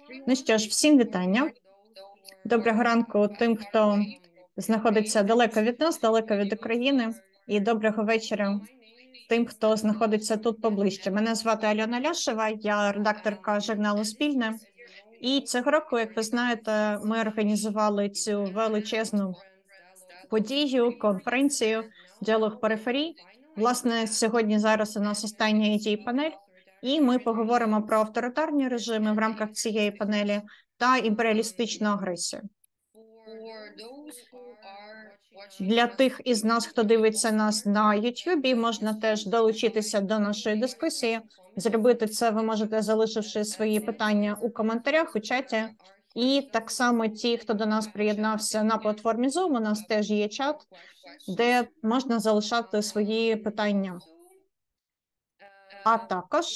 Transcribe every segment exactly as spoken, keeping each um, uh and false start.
Ну що ж, всім вітання. Доброго ранку тим, хто знаходиться далеко від нас, далеко від України, і доброго вечора тим, хто знаходиться тут поближче. Мене звати Альона Ляшева, я редакторка журналу «Спільне». І цього року, як ви знаєте, ми організували цю величезну подію, конференцію «Діалог периферій». Власне, сьогодні зараз у нас остання ай ті-панель, і ми поговоримо про авторитарні режими в рамках цієї панелі та імперіалістичну агресію. Для тих із нас, хто дивиться нас на ютубі, можна теж долучитися до нашої дискусії. Зробити це ви можете, залишивши свої питання у коментарях, у чаті. І так само ті, хто до нас приєднався на платформі Zoom, у нас теж є чат, де можна залишати свої питання. А також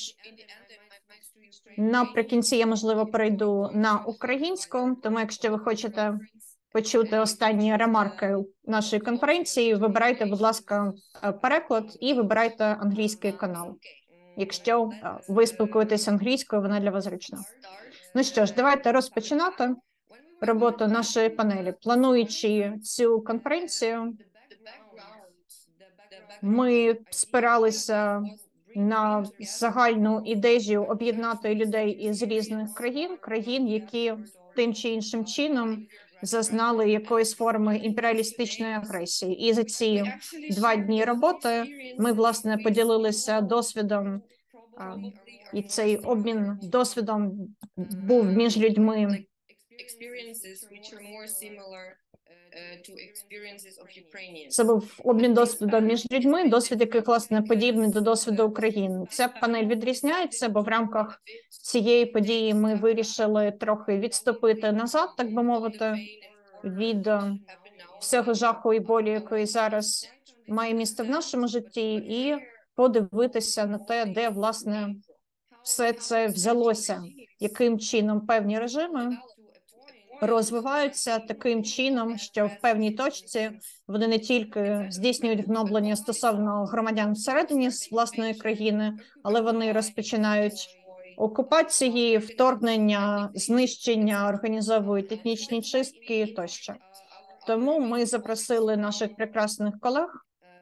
наприкінці я, можливо, перейду на українську, тому якщо ви хочете почути останні ремарки нашої конференції, вибирайте, будь ласка, переклад і вибирайте англійський канал. Якщо ви спілкуєтесь англійською, вона для вас зручна. Ну що ж, давайте розпочинати роботу нашої панелі. Плануючи цю конференцію, ми спиралися на загальну ідею об'єднати людей із різних країн, країн, які тим чи іншим чином зазнали якоїсь форми імперіалістичної агресії. І за ці два дні роботи ми, власне, поділилися досвідом, і цей обмін досвідом був між людьми, це був обмін досвідом між людьми, досвід, який, власне, подібний до досвіду України. Ця панель відрізняється, бо в рамках цієї події ми вирішили трохи відступити назад, так би мовити, від всього жаху і болі, який зараз має місце в нашому житті, і подивитися на те, де, власне, все це взялося, яким чином певні режими розвиваються таким чином, що в певній точці вони не тільки здійснюють гноблення стосовно громадян всередині з власної країни, але вони розпочинають окупації, вторгнення, знищення, організовують етнічні чистки тощо. Тому ми запросили наших прекрасних колег,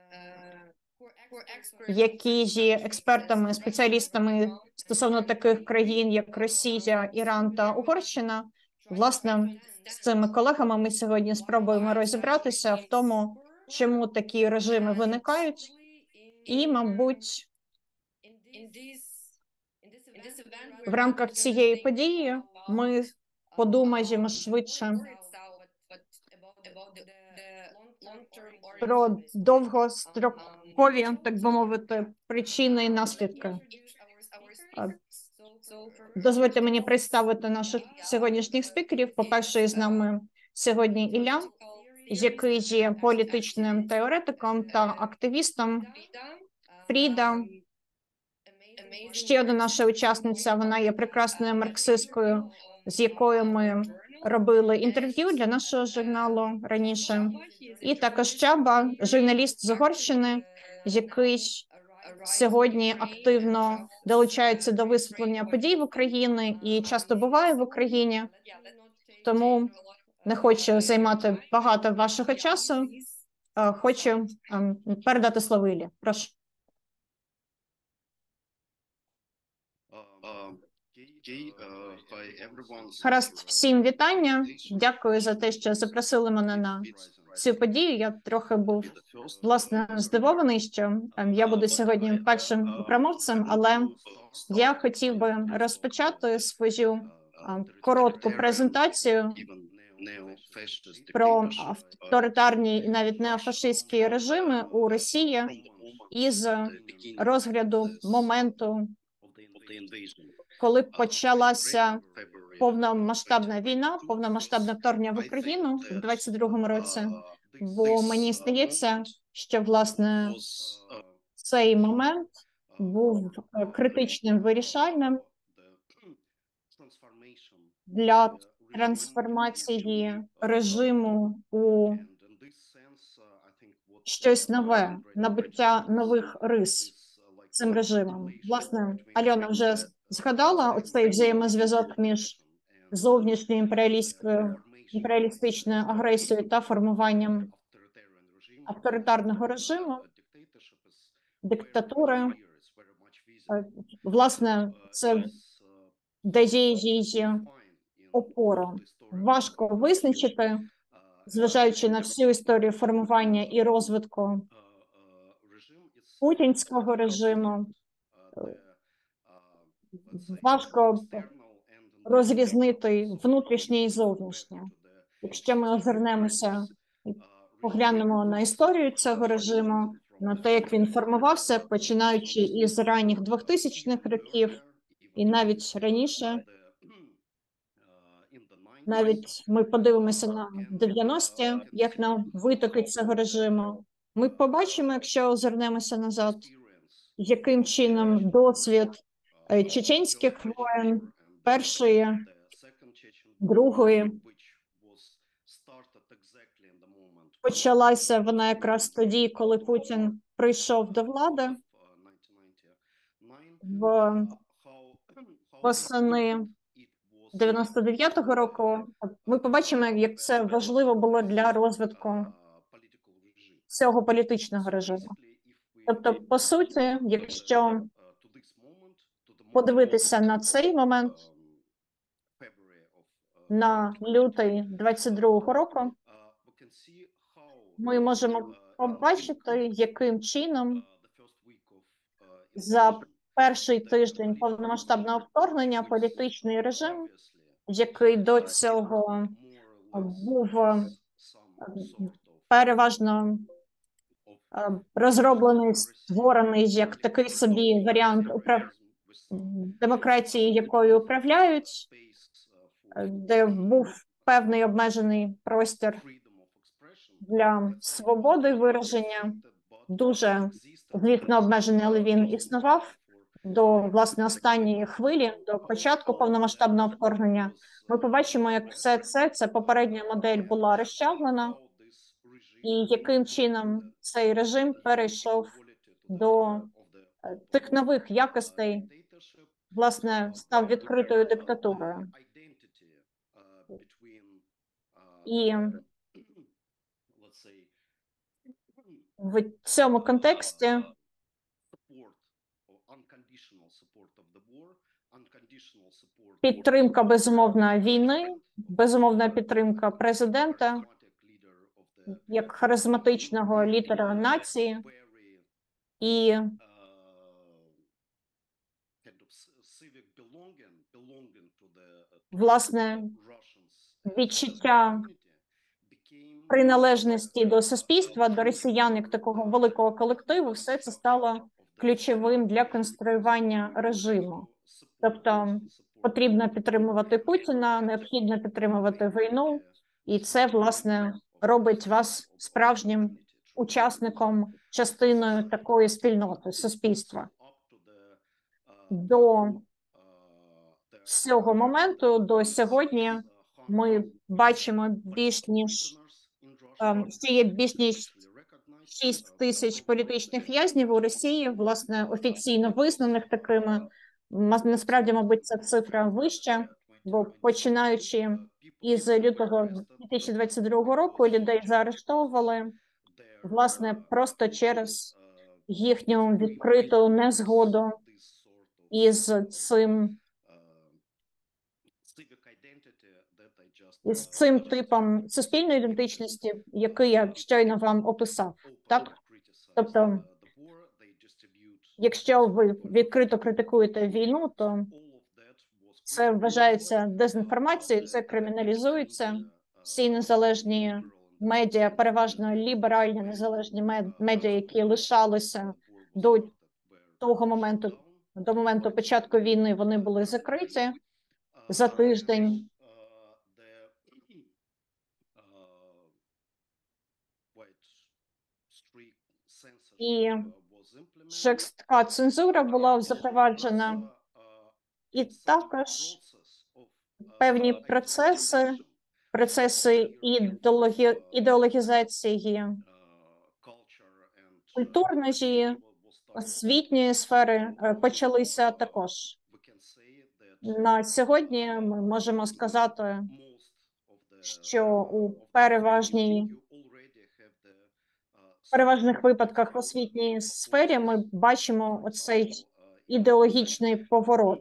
які є експертами, спеціалістами стосовно таких країн, як Росія, Іран та Угорщина. Власне, з цими колегами ми сьогодні спробуємо розібратися в тому, чому такі режими виникають, і, мабуть, в рамках цієї події ми подумаємо швидше про довгострокові, так би мовити, причини і наслідки. Дозвольте мені представити наших сьогоднішніх спікерів. По-перше, з нами сьогодні Ілля, який є політичним теоретиком та активістом. Фріда, ще одна наша учасниця, вона є прекрасною марксисткою, з якою ми робили інтерв'ю для нашого журналу раніше. І також Чаба, журналіст з Угорщини, який сьогодні активно долучається до висвітлення подій в Україні і часто буває в Україні. Тому не хочу займати багато вашого часу. Хочу передати слово Іллі. Прошу. Гаразд, всім вітання. Дякую за те, що запросили мене на цю подію. Я трохи був, власне, здивований, що я буду сьогодні першим промовцем, але я хотів би розпочати свою коротку презентацію про авторитарні і навіть неофашистські режими у Росії із розгляду моменту, коли почалася повномасштабна війна, повномасштабне вторгнення в Україну в двадцять другому році. Бо мені здається, що, власне, цей момент був критичним, вирішальним для трансформації режиму у щось нове, набуття нових рис цим режимом. Власне, Альона вже згадала оцей взаємозв'язок між зовнішньою імперіалістською імперіалістичною агресією та формуванням авторитарного режиму, диктатури. Власне, це дає їй опору. Важко визначити, зважаючи на всю історію формування і розвитку путінського режиму, важко розрізнити внутрішнє і зовнішнє. Якщо ми озирнемося і поглянемо на історію цього режиму, на те, як він формувався, починаючи із ранніх двохтисячних років і навіть раніше, навіть ми подивимося на дев'яності, як на витоки цього режиму, ми побачимо, якщо озирнемося назад, яким чином досвід чеченських воєн, першої, другої, почалася вона якраз тоді, коли Путін прийшов до влади в восени дев'яносто дев'ятого року. Ми побачимо, як це важливо було для розвитку цього політичного режиму. Тобто, по суті, якщо подивитися на цей момент, на лютий двадцять другого року, ми можемо побачити, яким чином за перший тиждень повномасштабного вторгнення політичний режим, який до цього був переважно розроблений, створений як такий собі варіант управ... демократії, якою управляють, де був певний обмежений простір для свободи вираження, дуже, звісно, обмежений, але він існував до, власне, останньої хвилі, до початку повномасштабного вторгнення. Ми побачимо, як все це, ця попередня модель була розчавлена, і яким чином цей режим перейшов до тих нових якостей, власне, став відкритою диктатурою. І в цьому контексті підтримка, безумовна, війни, безумовна підтримка президента як харизматичного лідера нації і власне відчуття приналежності до суспільства, до росіян як такого великого колективу, все це стало ключовим для конструювання режиму. Тобто потрібно підтримувати Путіна, необхідно підтримувати війну, і це, власне, робить вас справжнім учасником, частиною такої спільноти, суспільства. До цього моменту, до сьогодні, ми бачимо більш ніж, ще є більш ніж шість тисяч політичних в'язнів у Росії, власне, офіційно визнаних такими. Насправді, мабуть, ця цифра вища, бо починаючи із лютого дві тисячі двадцять другого року людей заарештовували, власне, просто через їхню відкриту незгоду із цим, із цим типом суспільної ідентичності, який я щойно вам описав. Так? Тобто, якщо ви відкрито критикуєте війну, то це вважається дезінформацією, це криміналізується. Всі незалежні медіа, переважно ліберальні незалежні медіа, які лишалися до того моменту, до моменту початку війни, вони були закриті за тиждень. І жорстка цензура була запроваджена, і також певні процеси, процеси ідеологі... ідеологізації культурної, освітньої сфери почалися також. На сьогодні ми можемо сказати, що у переважній переважних випадках в освітній сфері ми бачимо оцей ідеологічний поворот.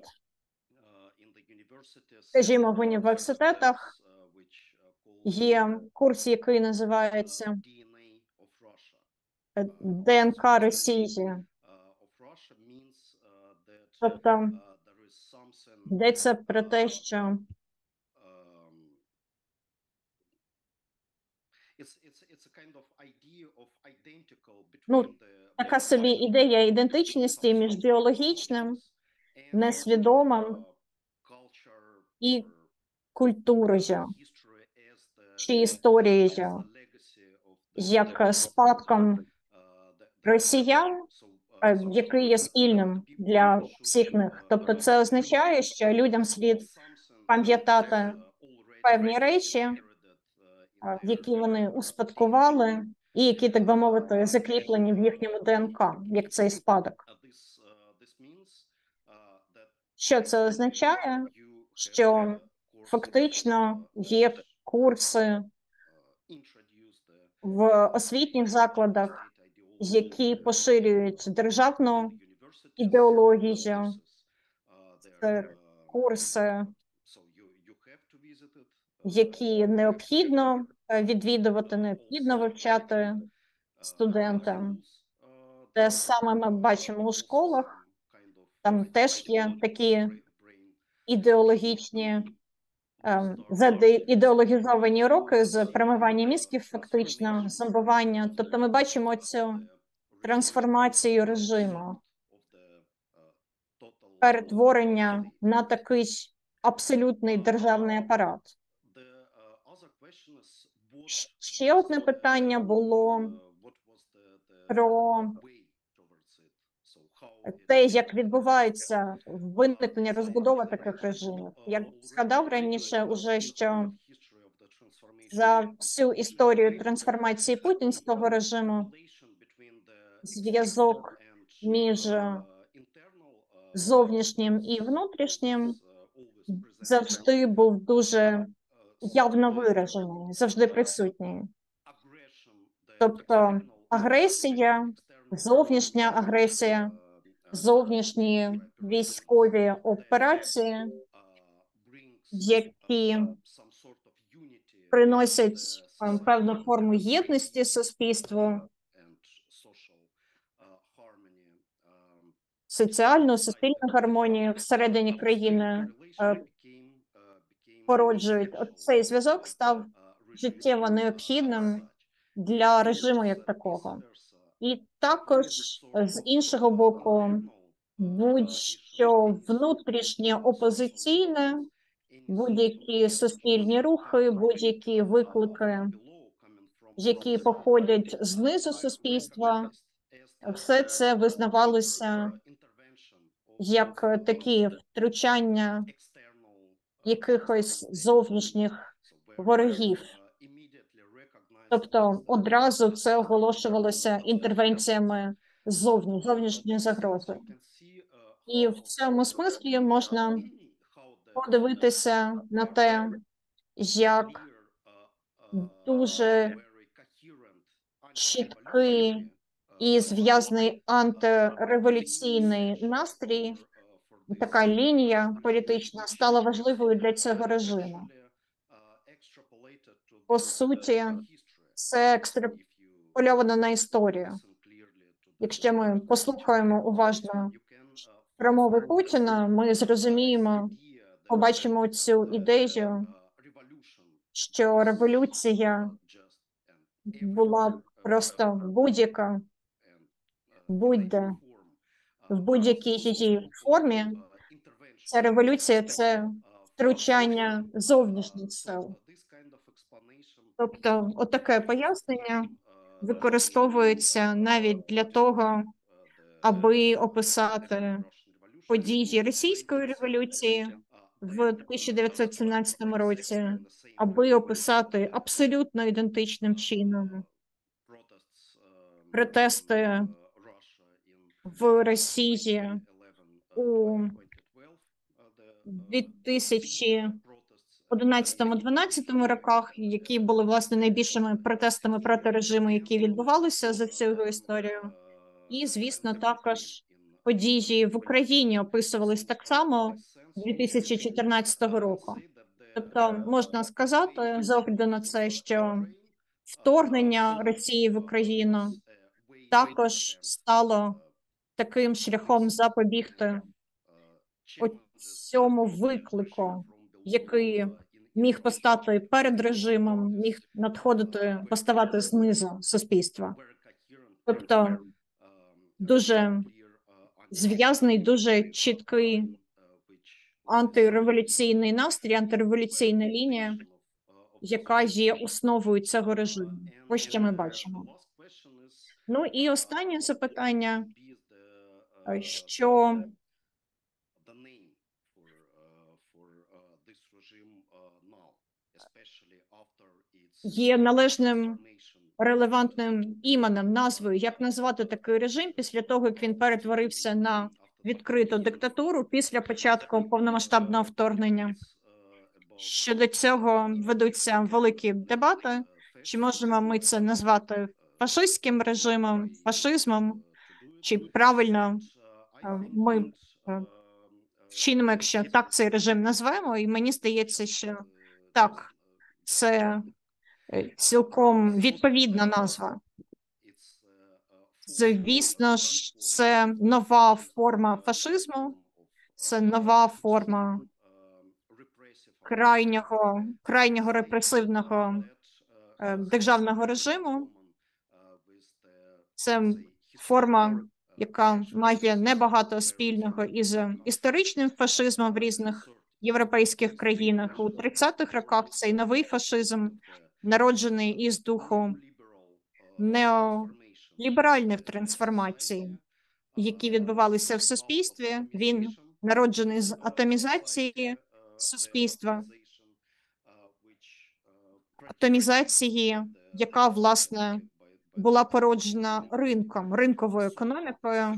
Скажімо, в університетах є курс, який називається ДНК Росії. Тобто йдеться про те, що ну, така собі ідея ідентичності між біологічним, несвідомим і культурою чи історією, як спадком росіян, який є спільним для всіх них. Тобто це означає, що людям слід пам'ятати певні речі, які вони успадкували, і які, так би мовити, закріплені в їхньому ДНК, як цей спадок. Що це означає? Що фактично є курси в освітніх закладах, які поширюють державну ідеологію, це курси, які необхідно відвідувати, необхідно вивчати студентам. Те саме ми бачимо у школах, там теж є такі ідеологічні, ідеологізовані уроки з промивання мізків, фактично, зомбування. Тобто ми бачимо цю трансформацію режиму, перетворення на такий абсолютний державний апарат. Ще одне питання було про те, як відбувається виникнення, розбудова таких режимів. Я згадав раніше уже, що за всю історію трансформації путінського режиму зв'язок між зовнішнім і внутрішнім завжди був дуже явно виражений, завжди присутній. Тобто агресія, зовнішня агресія, зовнішні військові операції, які приносять певну форму єдності суспільству, соціальну, суспільну гармонію всередині країни породжують. От цей зв'язок став життєво необхідним для режиму як такого. І також, з іншого боку, будь-що внутрішнє опозиційне, будь-які суспільні рухи, будь-які виклики, які походять знизу суспільства, все це визнавалося як такі втручання якихось зовнішніх ворогів. Тобто одразу це оголошувалося інтервенціями ззовні, зовнішньої загрози. І в цьому смислі можна подивитися на те, як дуже чіткий і зв'язаний антиреволюційний настрій, така лінія політична стала важливою для цього режиму. По суті, це екстраполювано на історію. Якщо ми послухаємо уважно промови Путіна, ми зрозуміємо, побачимо цю ідею, що революція була просто будь-яка, будь-де, в будь-якій її формі. Ця революція – це втручання зовнішніх сил. Тобто, отаке пояснення використовується навіть для того, аби описати події російської революції в тисяча дев'ятсот сімнадцятому році, аби описати абсолютно ідентичним чином протести в Росії у дві тисячі одинадцятому-дванадцятому роках, які були, власне, найбільшими протестами проти режиму, які відбувалися за цю історію. І, звісно, також події в Україні описувались так само дві тисячі чотирнадцятого року. Тобто, можна сказати, з огляду на це, що вторгнення Росії в Україну також стало таким шляхом запобігти цьому виклику, який міг постати перед режимом, міг надходити, поставати знизу суспільства. Тобто дуже зв'язаний, дуже чіткий антиреволюційний настрій, антиреволюційна лінія, яка є основою цього режиму. Ось що ми бачимо. Ну і останнє запитання, що є належним релевантним іменем, назвою, як назвати такий режим після того, як він перетворився на відкриту диктатуру після початку повномасштабного вторгнення. Щодо цього ведуться великі дебати, чи можемо ми це назвати фашистським режимом, фашизмом, чи правильно ми вчинимо, якщо так цей режим назвемо, і мені здається, що так, це цілком відповідна назва. Звісно ж, це нова форма фашизму, це нова форма крайнього, крайнього репресивного е, державного режиму. Це форма, яка має небагато спільного із історичним фашизмом в різних європейських країнах. У тридцятих роках цей новий фашизм, народжений із духу неоліберальних трансформацій, які відбувалися в суспільстві. Він народжений з атомізації суспільства, атомізації, яка, власне, була породжена ринком, ринковою економікою,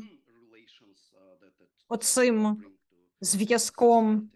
оцим зв'язком,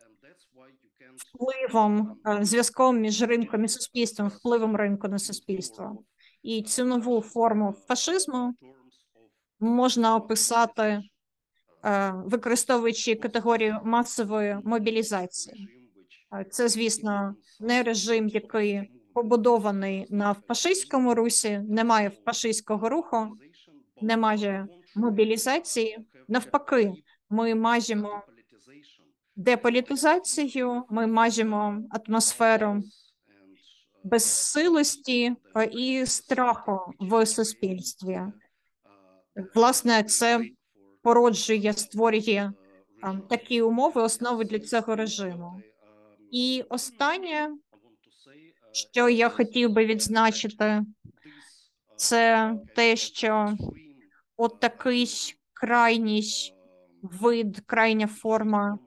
впливом, зв'язком між ринком і суспільством, впливом ринку на суспільство. І цю нову форму фашизму можна описати, використовуючи категорію масової мобілізації. Це, звісно, не режим, який побудований на фашистському русі, немає фашистського руху, немає мобілізації. Навпаки, ми маємо деполітизацію, ми маємо атмосферу безсилості і страху в суспільстві. Власне, це породжує, створює такі умови, основи для цього режиму. І останнє, що я хотів би відзначити, це те, що от такий крайній вид, крайня форма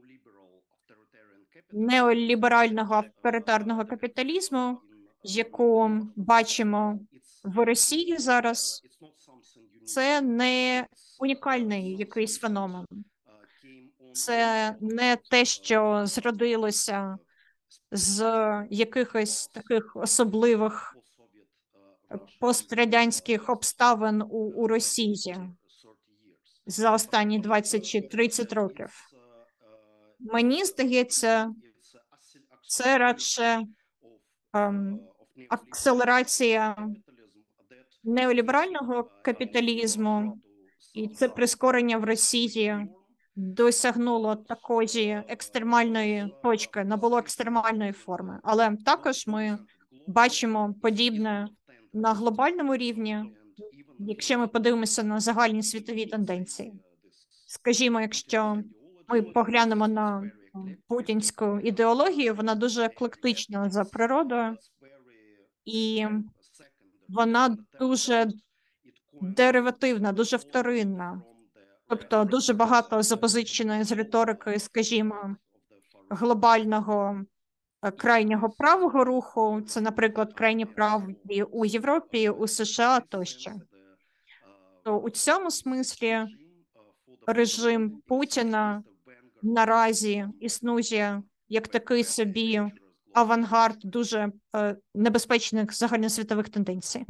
неоліберального авторитарного капіталізму, яку бачимо в Росії зараз, це не унікальний якийсь феномен. Це не те, що зродилося з якихось таких особливих пострадянських обставин у, у Росії за останні двадцять чи тридцять років. Мені здається, це радше ем, акселерація неоліберального капіталізму, і це прискорення в Росії досягнуло такої екстремальної точки, набуло екстремальної форми. Але також ми бачимо подібне на глобальному рівні, якщо ми подивимося на загальні світові тенденції. Скажімо, якщо ми поглянемо на путінську ідеологію, вона дуже еклектична за природою, і вона дуже деривативна, дуже вторинна. Тобто дуже багато запозиченої з риторики, скажімо, глобального крайнього правого руху, це, наприклад, крайні праві у Європі, у США тощо. То у цьому смислі режим Путіна наразі існує як такий собі авангард дуже е, небезпечних загальносвітових тенденцій.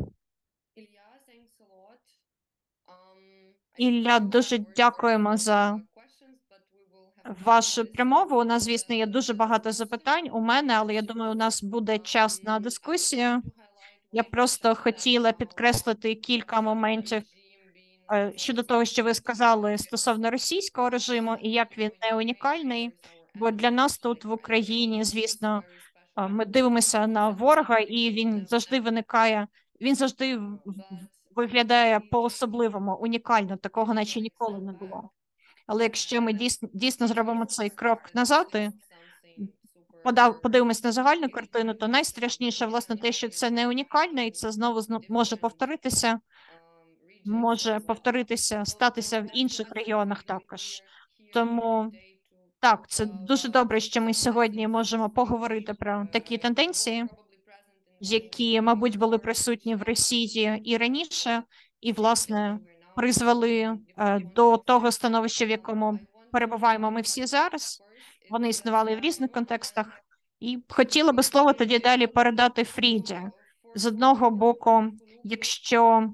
Ілля, дуже дякуємо за вашу промову. У нас, звісно, є дуже багато запитань у мене, але я думаю, у нас буде час на дискусію. Я просто хотіла підкреслити кілька моментів е, щодо того, що ви сказали стосовно російського режиму і як він не унікальний. Бо для нас тут в Україні, звісно, е, ми дивимося на ворога, і він завжди виникає, він завжди в- в- виглядає по-особливому, унікально, такого наче ніколи не було. Але якщо ми дійсно дійсно зробимо цей крок назад і подав, подивимось на загальну картину, то найстрашніше, власне, те, що це не унікально, і це знову зно- може повторитися, може повторитися, статися в інших регіонах також. Тому так, це дуже добре, що ми сьогодні можемо поговорити про такі тенденції, які, мабуть, були присутні в Росії і раніше, і, власне, призвели е, до того становища, в якому перебуваємо ми всі зараз. Вони існували в різних контекстах. І хотіла би слово тоді далі передати Фріді. З одного боку, якщо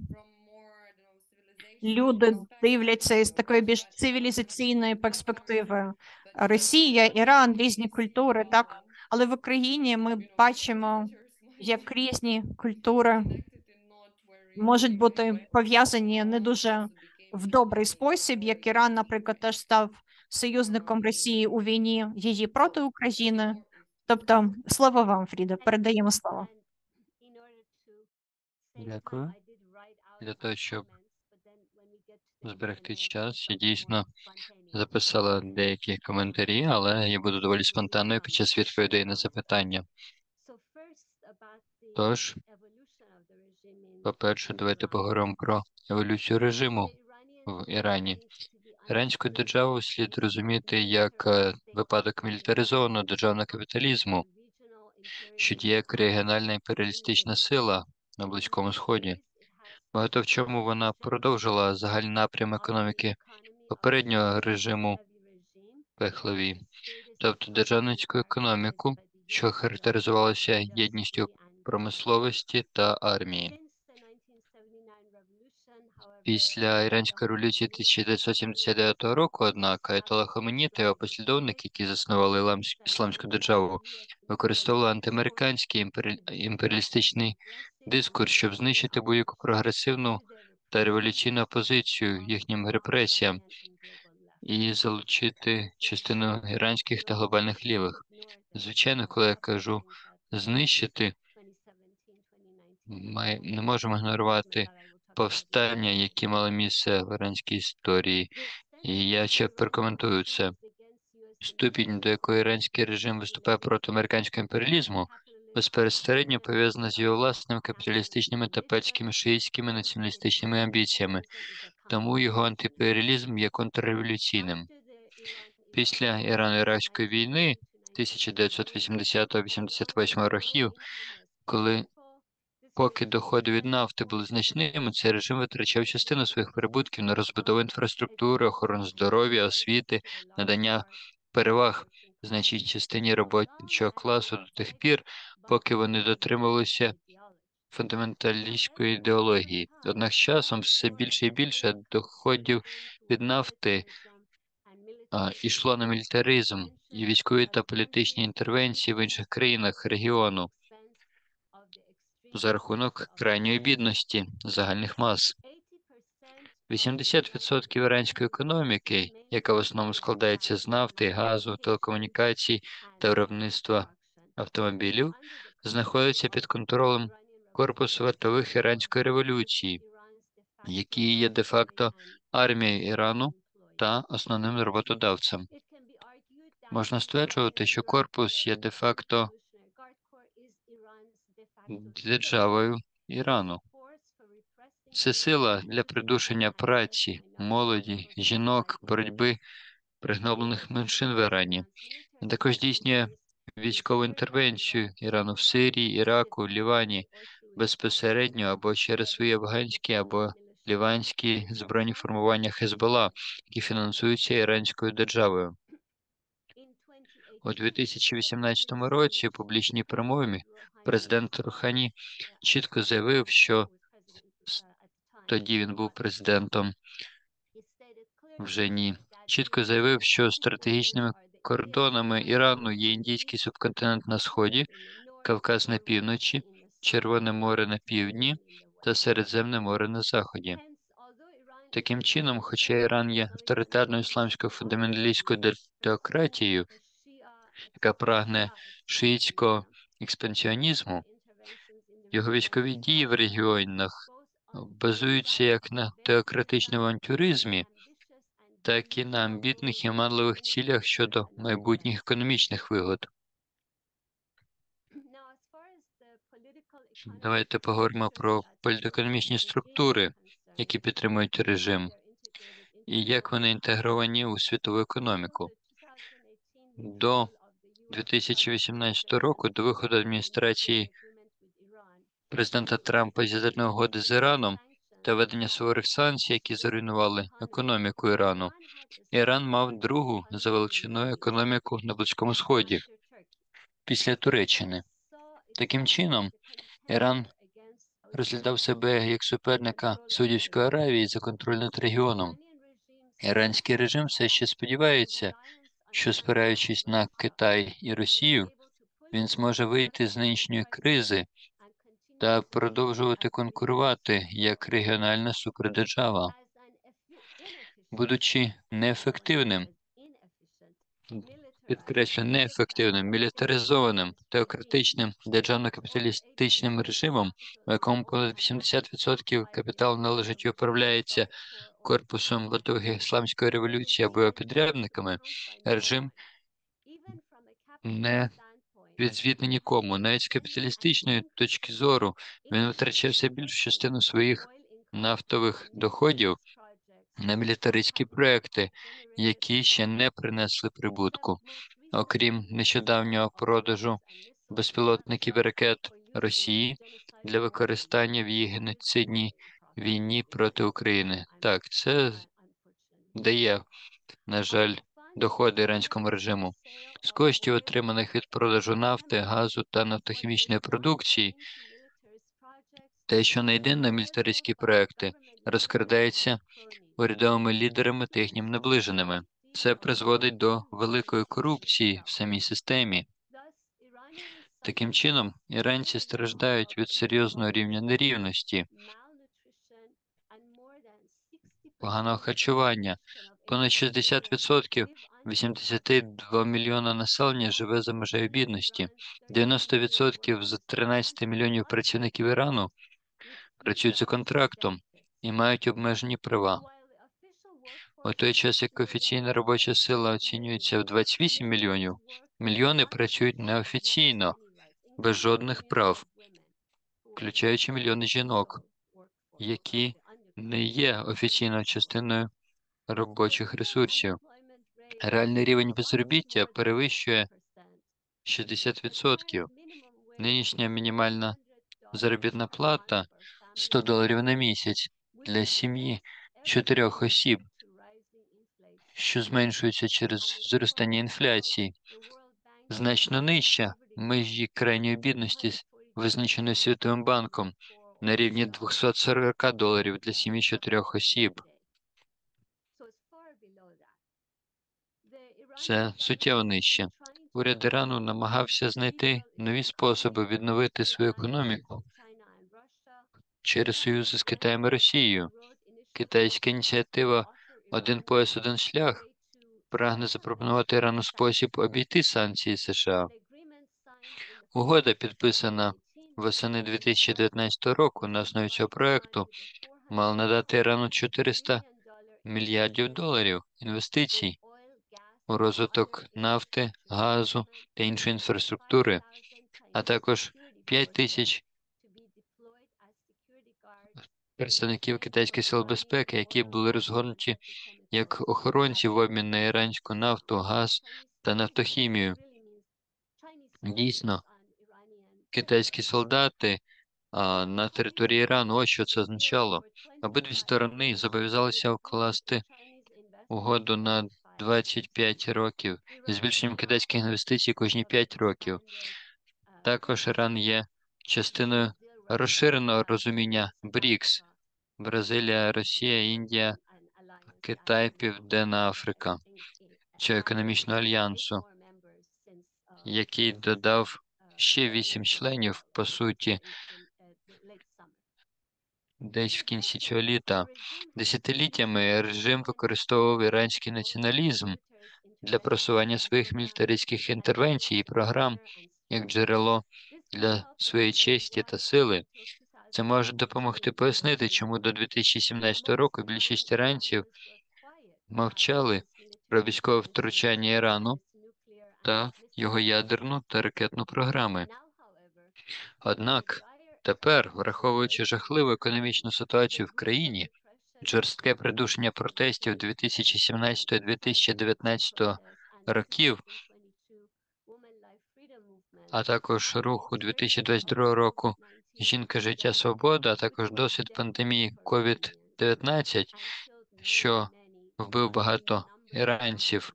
люди дивляться із такої більш цивілізаційної перспективи, Росія, Іран, різні культури, так, але в Україні ми бачимо, як різні культури можуть бути пов'язані не дуже в добрий спосіб, як Іран, наприклад, теж став союзником Росії у війні її проти України. Тобто, слово вам, Фріда, передаємо слово. Дякую. Для того, щоб зберегти час, я дійсно записала деякі коментарі, але я буду доволі спонтанною під час відповідей на запитання. Тож, по-перше, давайте поговоримо про еволюцію режиму в Ірані. Іранську державу слід розуміти як е, випадок мілітаризованого державного капіталізму, що діє як регіональна імперіалістична сила на Близькому Сході. Багато в чому вона продовжила загальний напрям економіки попереднього режиму Пехлеві, тобто державницьку економіку, що характеризувалася єдністю промисловості та армії. Після Іранської революції тисяча дев'ятсот сімдесят дев'ятого року, однак, Аятолла Хоменій та його послідовники, які заснували Іламсь- Ісламську державу, використовували антиамериканський імпері... імперіалістичний дискурс, щоб знищити будь-яку прогресивну та революційну опозицію їхнім репресіям і залучити частину іранських та глобальних лівих. Звичайно, коли я кажу знищити, ми не можемо ігнорувати повстання, які мали місце в іранській історії. І я ще прокоментую це. Ступінь, до якої іранський режим виступає проти американського імперіалізму, безпосередньо пов'язана з його власними капіталістичними та пельськими шиїтськими націоналістичними амбіціями, тому його антиімперіалізм є контрреволюційним. Після Ірано-Іракської війни тисяча дев'ятсот вісімдесятого - вісімдесят восьмого років, коли поки доходи від нафти були значними, цей режим витрачав частину своїх прибутків на розбудову інфраструктури, охорону здоров'я, освіти, надання переваг значній частині робочого класу до тих пір, поки вони дотримувалися фундаменталістської ідеології. Однак з часом все більше і більше доходів від нафти а, йшло на мілітаризм і військові та політичні інтервенції в інших країнах регіону за рахунок крайньої бідності загальних мас. вісімдесят відсотків іранської економіки, яка в основному складається з нафти, газу, телекомунікацій та виробництва автомобілів, знаходиться під контролем корпусу вартових іранської революції, які є де-факто армією Ірану та основним роботодавцем. Можна стверджувати, що корпус є де-факто державою Ірану. Це сила для придушення праці, молоді, жінок, боротьби пригноблених меншин в Ірані. Він також здійснює військову інтервенцію Ірану в Сирії, Іраку, Лівані безпосередньо або через свої афганські або ліванські збройні формування Хезболла, які фінансуються іранською державою. У дві тисячі вісімнадцятому році у публічній промові президент Рухані чітко заявив, що тоді він був президентом, вже ні, чітко заявив, що стратегічними кордонами Ірану є Індійський субконтинент на сході, Кавказ на півночі, Червоне море на півдні та Середземне море на заході. Таким чином, хоча Іран є авторитарною ісламською фундаменталістською теократією, яка прагне шиїтського експансіонізму, його військові дії в регіонах базуються як на теократичному авантюризмі, так і на амбітних і оманливих цілях щодо майбутніх економічних вигод. Давайте поговоримо про політико-економічні структури, які підтримують режим, і як вони інтегровані у світову економіку. До дві тисячі вісімнадцятого року, до виходу адміністрації президента Трампа з ядерної угоди з Іраном та введення суворих санкцій, які зруйнували економіку Ірану, Іран мав другу за величиною економіку на Близькому Сході після Туреччини. Таким чином, Іран розглядав себе як суперника Саудівської Аравії за контроль над регіоном. Іранський режим все ще сподівається, що, спираючись на Китай і Росію, він зможе вийти з нинішньої кризи та продовжувати конкурувати як регіональна супердержава. Будучи неефективним, підкреслю, неефективним, мілітаризованим, теократичним, державно-капіталістичним режимом, в якому понад вісімдесят відсотків капіталу належить і управляється корпусом ватаги Ісламської революції або його підрядниками, режим не відзвітний нікому. Навіть з капіталістичної точки зору він витрачає все більшу частину своїх нафтових доходів на мілітаристські проекти, які ще не принесли прибутку. Окрім нещодавнього продажу безпілотників і ракет Росії для використання в її геноцидній війні проти України. Так, це дає, на жаль, доходи іранському режиму. З коштів, отриманих від продажу нафти, газу та нафтохімічної продукції, те, що не йде на мілітаристські проекти, розкрадається урядовими лідерами та їхніми наближеними. Це призводить до великої корупції в самій системі. Таким чином, іранці страждають від серйозного рівня нерівності, поганого харчування. Понад шістдесят відсотків вісімдесят два мільйона населення живе за межею бідності. дев'яносто відсотків з тринадцяти мільйонів працівників Ірану працюють за контрактом і мають обмежені права. У той час, як офіційна робоча сила оцінюється в двадцять вісім мільйонів, мільйони працюють неофіційно, без жодних прав, включаючи мільйони жінок, які не є офіційною частиною робочих ресурсів. Реальний рівень безробіття перевищує шістдесят відсотків. Нинішня мінімальна заробітна плата – сто доларів на місяць для сім'ї чотирьох осіб, що зменшується через зростання інфляції, значно нижча межі крайньої бідності, визначеної Світовим банком, на рівні двісті сорок доларів для сім'ї чотирьох осіб. Це суттєво нижче. Уряд Ірану намагався знайти нові способи відновити свою економіку через союзи з Китаєм і Росією. Китайська ініціатива «Один пояс, один шлях» прагне запропонувати Ірану спосіб обійти санкції США. Угода, підписана восени дві тисячі дев'ятнадцятого року на основі цього проекту, мала надати Ірану чотириста мільярдів доларів інвестицій у розвиток нафти, газу та іншої інфраструктури, а також п'ять тисяч представників китайських сил безпеки, які були розгорнуті як охоронці в обмін на іранську нафту, газ та нафтохімію. Дійсно, китайські солдати а, на території Ірану, ось що це означало. Обидві сторони зобов'язалися вкласти угоду на двадцять п'ять років і збільшенням китайських інвестицій кожні п'ять років. Також Іран є частиною розширеного розуміння брікс – Бразилія, Росія, Індія, Китай, Південна Африка, цього економічного альянсу, який додав ще вісім членів, по суті, десь в кінці цього літа. Десятиліттями режим використовував іранський націоналізм для просування своїх мілітаристських інтервенцій і програм як джерело для своєї честі та сили. Це може допомогти пояснити, чому до дві тисячі сімнадцятого року більшість іранців мовчали про військове втручання Ірану та його ядерну та ракетну програми. Однак тепер, враховуючи жахливу економічну ситуацію в країні, жорстке придушення протестів дві тисячі сімнадцятого - дві тисячі дев'ятнадцятого років, а також руху дві тисячі двадцять другого року «Жінка, життя, свобода», а також досвід пандемії ковід дев'ятнадцять, що вбив багато іранців.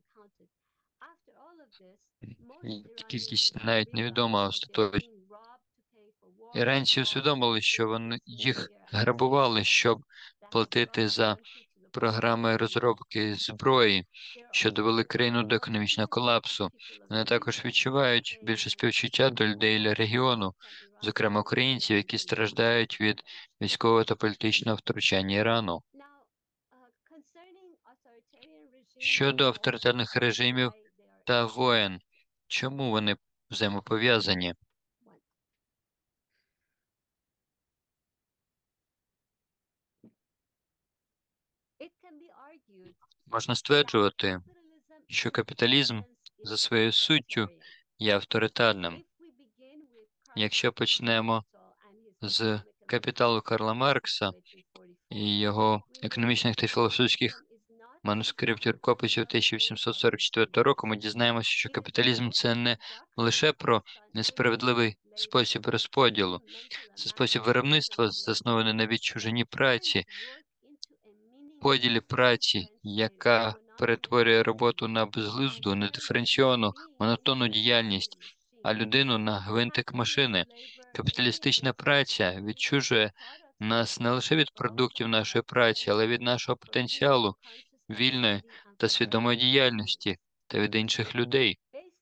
Кількість навіть невідома остаточно. Іранці усвідомили, що вони їх грабували, щоб платити за програми розробки зброї, що довели країну до економічного колапсу. Вони також відчувають більше співчуття до людей регіону, зокрема українців, які страждають від військового та політичного втручання Ірану. Щодо авторитарних режимів та воєн, чому вони взаємопов'язані? Можна стверджувати, що капіталізм за своєю суттю є авторитарним. Якщо почнемо з «Капіталу» Карла Маркса і його економічних та філософських манускриптів рукописів тисяча вісімсот сорок четвертого року, ми дізнаємося, що капіталізм – це не лише про несправедливий спосіб розподілу, це спосіб виробництва, заснований на відчуженні праці, поділі праці, яка перетворює роботу на безглузду, недиференційовану, монотонну діяльність, а людину на гвинтик машини. Капіталістична праця відчужує нас не лише від продуктів нашої праці, але від нашого потенціалу, вільної та свідомої діяльності та від інших людей.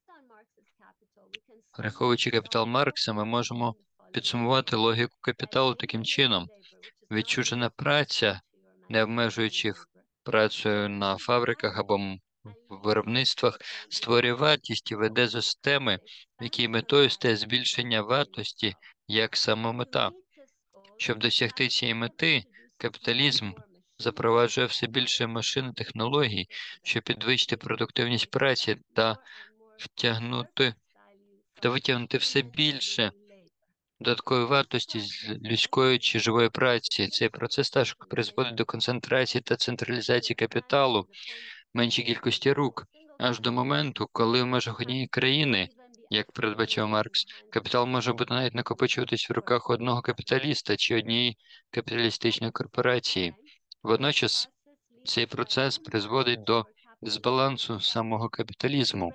Враховуючи капітал Маркса, ми можемо підсумувати логіку капіталу таким чином. Відчужена праця, не обмежуючи працею на фабриках або виробництвах, створює вартість і веде до системи, в якій метою стає збільшення вартості як самомета. Щоб досягти цієї мети, капіталізм запроваджує все більше машин і технологій, щоб підвищити продуктивність праці та втягнути та витягнути все більше додаткової вартості з людської чи живої праці. Цей процес також призводить до концентрації та централізації капіталу, меншій кількості рук, аж до моменту, коли в межах однієї країни, як передбачав Маркс, капітал може бути навіть накопичуватись в руках одного капіталіста чи однієї капіталістичної корпорації. Водночас цей процес призводить до дисбалансу самого капіталізму.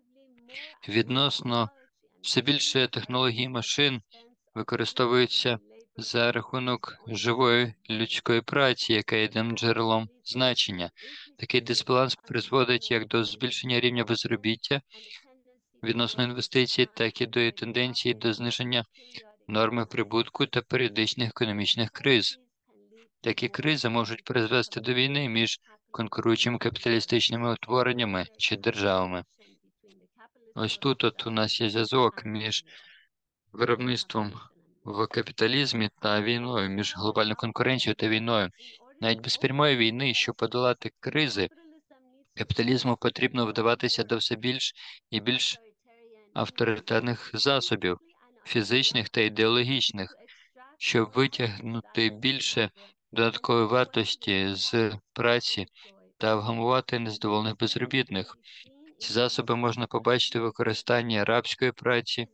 Відносно все більше технологій машин використовуються за рахунок живої людської праці, яка є тим джерелом значення. Такий дисбаланс призводить як до збільшення рівня безробіття відносно інвестицій, так і до тенденції до зниження норми прибутку та періодичних економічних криз. Такі кризи можуть призвести до війни між конкуруючими капіталістичними утвореннями чи державами. Ось тут от у нас є зв'язок між виробництвом в капіталізмі та війною, між глобальною конкуренцією та війною. Навіть без прямої війни, щоб подолати кризи, капіталізму потрібно вдаватися до все більш і більш авторитарних засобів, фізичних та ідеологічних, щоб витягнути більше додаткової вартості з праці та вгамувати незадоволених безробітних. Ці засоби можна побачити в використанні рабської праці,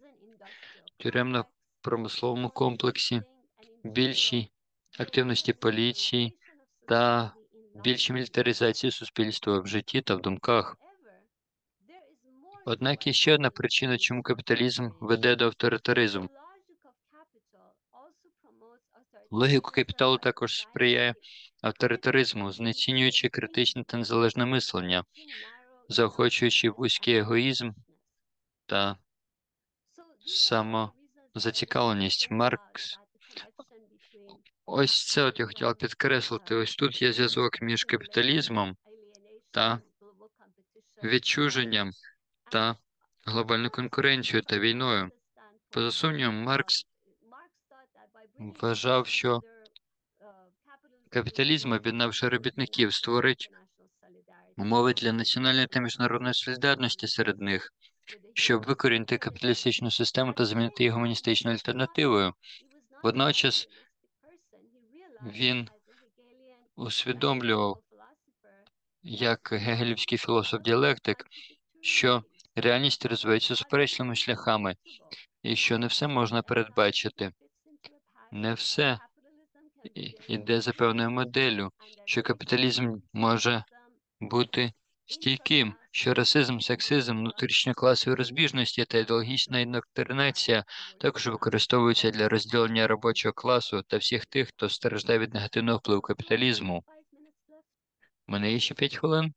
тюремно-промисловому комплексі, більшій активності поліції та більшій мілітаризації суспільства в житті та в думках. Однак є ще одна причина, чому капіталізм веде до авторитаризму. Логіка капіталу також сприяє авторитаризму, знецінюючи критичне та незалежне мислення, заохочуючи вузький егоїзм та самозацікавленість. Маркс. Ось це от я хотів підкреслити. Ось тут є зв'язок між капіталізмом та відчуженням та глобальною конкуренцією та війною. Поза сумнівом, Маркс вважав, що капіталізм, об'єднавши робітників, створить умови для національної та міжнародної солідарності серед них, щоб викорінити капіталістичну систему та замінити її гуманістичною альтернативою. Водночас він усвідомлював, як гегелівський філософ-діалектик, що реальність розвивається суперечними шляхами, і що не все можна передбачити. Не все йде за певною моделлю, що капіталізм може бути стійким, що расизм, сексизм, внутрішньокласові розбіжності та ідеологічна індоктринація також використовуються для розділення робочого класу та всіх тих, хто страждає від негативного впливу капіталізму. У мене є ще п'ять хвилин?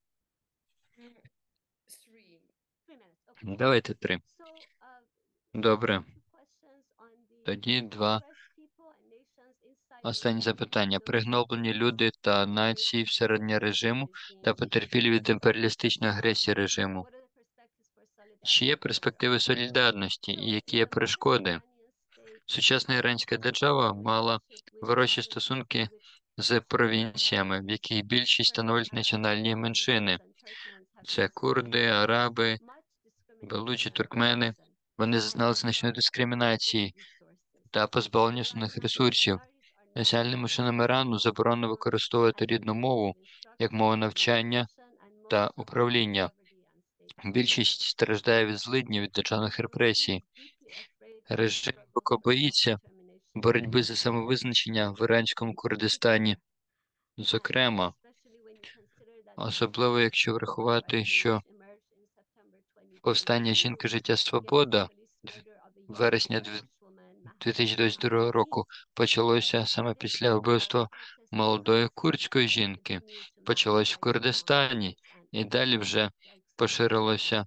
Давайте три. Добре. Тоді два останні запитання. Пригноблені люди та нації всередині режиму та потерпілі від імперіалістичної агресії режиму. Чи є перспективи солідарності і які є перешкоди? Сучасна іранська держава мала ворожі стосунки з провінціями, в яких більшість становлять національні меншини. Це курди, араби, белуджі, туркмени. Вони зазнали значної дискримінації та позбавлення основних ресурсів. Національним меншинам Ірану заборонено використовувати рідну мову як мову навчання та управління. Більшість страждає від злиднів від державних репресій. Режим глибоко боїться боротьби за самовизначення в іранському Курдистані. Зокрема, особливо якщо врахувати, що повстання «Жінка, життя, свобода» вересня дві тисячі двадцять другого року почалося саме після вбивства молодої курдської жінки. Почалось в Курдистані і далі вже поширилося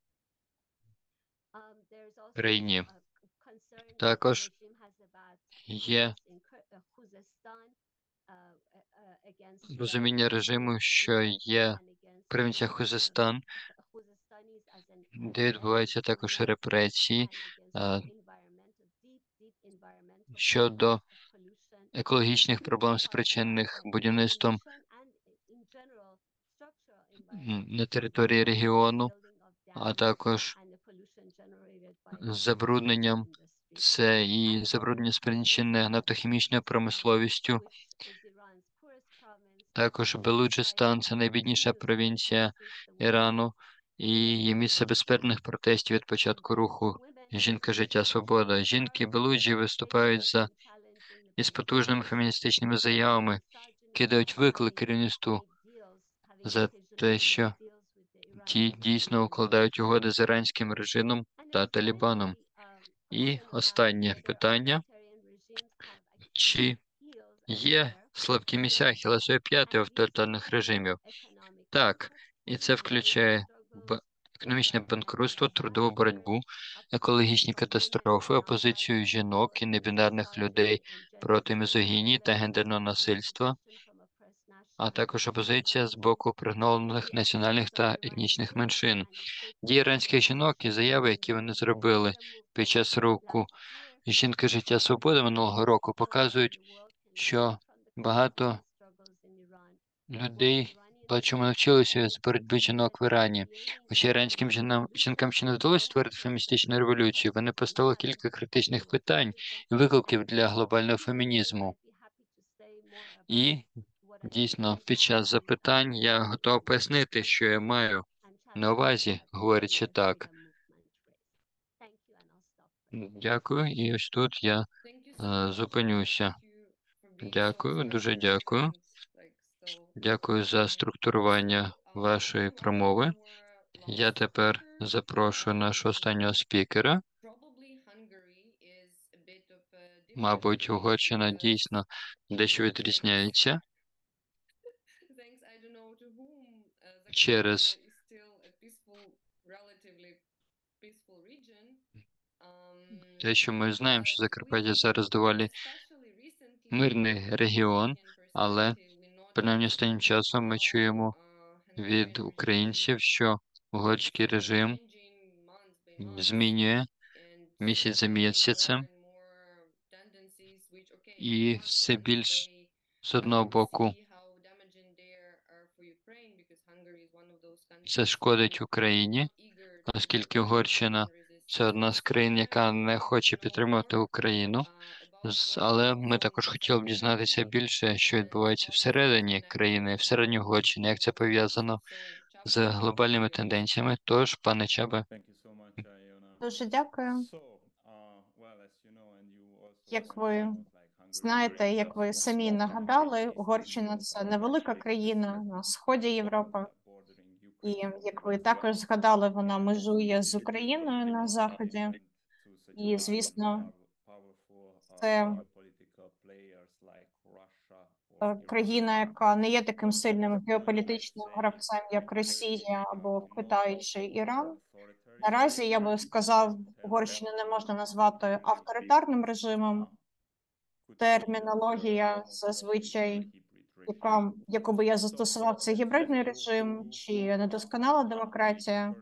в країні. Також є розуміння режиму, що є провінція Хузестан, де відбуваються також репресії а, щодо екологічних проблем, спричинених будівництвом м, на території регіону, а також забрудненням. Це і забруднення, спричинене нафтохімічною промисловістю. Також Белуджистан – це найбідніша провінція Ірану і є місце безперервних протестів від початку руху «Жінка, життя, свобода». Жінки Белуджі виступають за із потужними феміністичними заявами, кидають виклик керівництву за те, що ті дійсно укладають угоди з іранським режимом та Талібаном. І останнє питання. Чи є слабкі місця Ахіллесової п'яти авторитарних режимів? Так, і це включає б- економічне банкрутство, трудову боротьбу, екологічні катастрофи, опозицію жінок і небінарних людей проти мізогінії та гендерного насильства, а також опозиція з боку пригноблених національних та етнічних меншин. Дії іранських жінок і заяви, які вони зробили під час руху «Жінка, життя, свобода» минулого року, показують, що багато людей бачимо навчилися з боротьби жінок в Ірані. Хоча іранським жінам, жінкам ще не вдалося створити феміністичну революцію, вони поставили кілька критичних питань і викликів для глобального фемінізму. І, дійсно, під час запитань я готов пояснити, що я маю на увазі, говорячи так. Дякую, і ось тут я е, зупинюся. Дякую, дуже дякую. Дякую за структурування вашої промови. Я тепер запрошую нашого останнього спікера. Мабуть, Угорщина дійсно дещо відрізняється через те, що ми знаємо, що Закарпаття зараз доволі мирний регіон, але принаймні останнім часом ми чуємо від українців, що угорський режим змінює місяць за місяцем і все більш з одного боку це шкодить Україні, оскільки Угорщина це одна з країн, яка не хоче підтримувати Україну. Але ми також хотіли б дізнатися більше, що відбувається всередині країни, всередині Угорщини, як це пов'язано з глобальними тенденціями. Тож, пане Чабе. Дуже дякую. Як ви знаєте, як ви самі нагадали, Угорщина – це невелика країна на сході Європи. І, як ви також згадали, вона межує з Україною на заході. І, звісно, це країна, яка не є таким сильним геополітичним гравцем, як Росія або Китай чи Іран. Наразі, я би сказав, Угорщину не можна назвати авторитарним режимом. Термінологія зазвичай, яка, яку би я застосував, це гібридний режим чи недосконала демократія.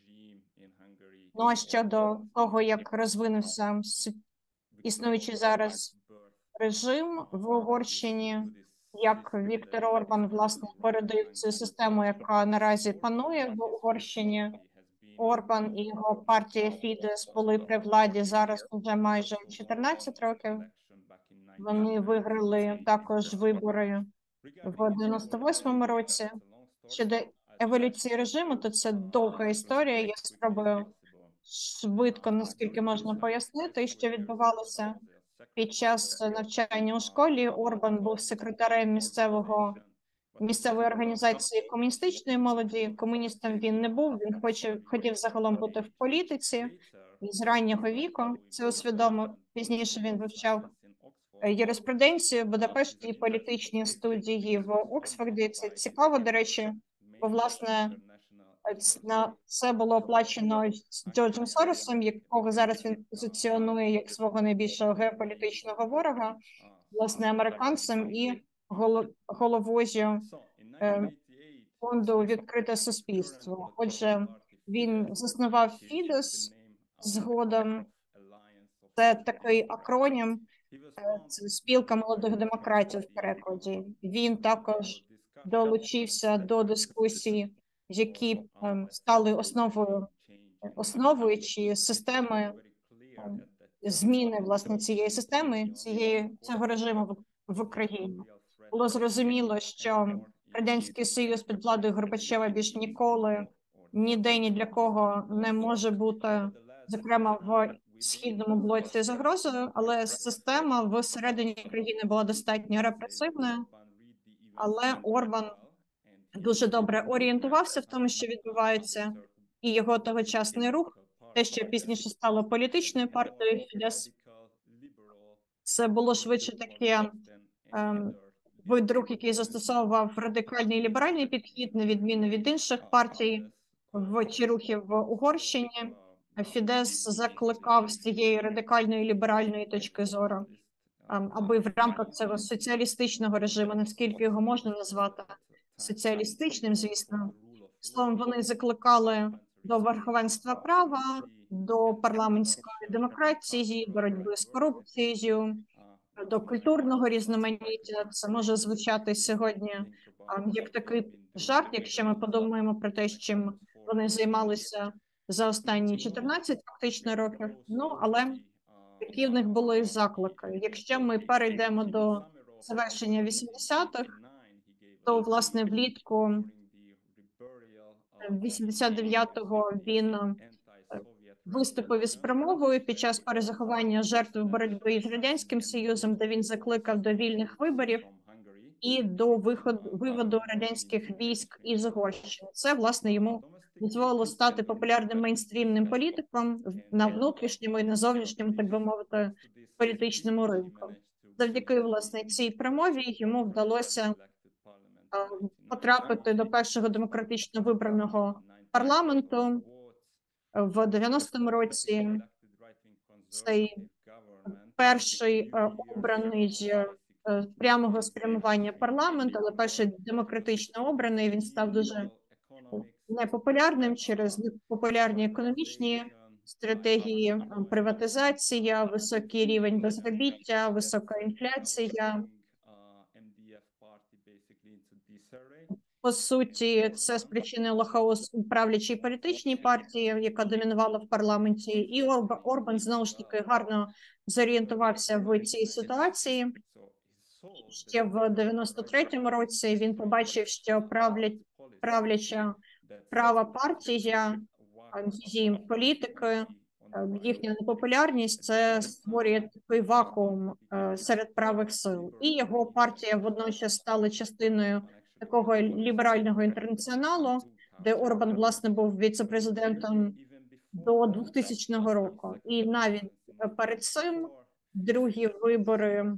Ну а щодо того, як розвинувся існуючий зараз режим в Угорщині, як Віктор Орбан, власне, породив цю систему, яка наразі панує в Угорщині. Орбан і його партія Фідес були при владі зараз вже майже чотирнадцять років. Вони виграли також вибори в дев'яносто восьмому році. Щодо еволюції режиму, то це довга історія. Я спробую швидко, наскільки можна пояснити, що відбувалося. Під час навчання у школі Орбан був секретарем місцевого місцевої організації комуністичної молоді. Комуністом він не був, він хоче, хотів загалом бути в політиці. І з раннього віку це усвідомив. Пізніше він вивчав юриспруденцію в Будапешті і політичні студії в Оксфорді. Це цікаво, до речі, бо, власне, на це було оплачено Джорджем Соросом, якого зараз він позиціонує як свого найбільшого геополітичного ворога, власне, американцем і головою фонду «Відкрите суспільство». Отже, він заснував Фідес згодом. Це такий акронім, це спілка молодих демократів в перекладі. Він також долучився до дискусій, які стали основою, основою чи системи зміни, власне, цієї системи, цієї, цього режиму в, в Україні. Було зрозуміло, що Радянський Союз під владою Горбачева більш ніколи ніде ні для кого не може бути, зокрема в східному блоці, загрозою, але система всередині країни була достатньо репресивною, але Орбан дуже добре орієнтувався в тому, що відбувається, і його тогочасний рух, те, що пізніше стало політичною партією Фідес, це було швидше таке ем, вид рух, який застосовував радикальний ліберальний підхід, на відміну від інших партій в чи рухів в Угорщині. Фідес закликав з цієї радикальної ліберальної точки зору, аби в рамках цього соціалістичного режиму, наскільки його можна назвати соціалістичним, звісно, словом, вони закликали до верховенства права, до парламентської демократії, боротьби з корупцією, до культурного різноманіття. Це може звучати сьогодні як такий жарт, якщо ми подумаємо про те, чим вони займалися за останні чотирнадцять фактично років. Ну, але такі в них були заклики. Якщо ми перейдемо до завершення вісімдесятих, то, власне, влітку вісімдесят дев'ятого він виступив із промовою під час перезаховання жертв боротьби з Радянським Союзом, де він закликав до вільних виборів. і до виходу виводу радянських військ із Угорщини. Це, власне, йому дозволило стати популярним мейнстрімним політиком на внутрішньому і на зовнішньому, так би мовити, політичному ринку. Завдяки, власне, цій промові йому вдалося потрапити до першого демократично вибраного парламенту в дев'яностому році. Цей перший обраний прямого спрямування парламенту, але перший демократично обраний, він став дуже непопулярним через непопулярні економічні стратегії, приватизація, високий рівень безробіття, висока інфляція. По суті, це спричинило хаос у правлячій політичній партії, яка домінувала в парламенті, і Орбан, знову ж таки, гарно зорієнтувався в цій ситуації. Ще в дев'яносто третьому році він побачив, що правлять, правляча права партія, її політики, їхня непопулярність, це створює такий вакуум серед правих сил. І його партія водночас стала частиною такого ліберального інтернаціоналу, де Орбан, власне, був віце-президентом до двохтисячного року. І навіть перед цим другі вибори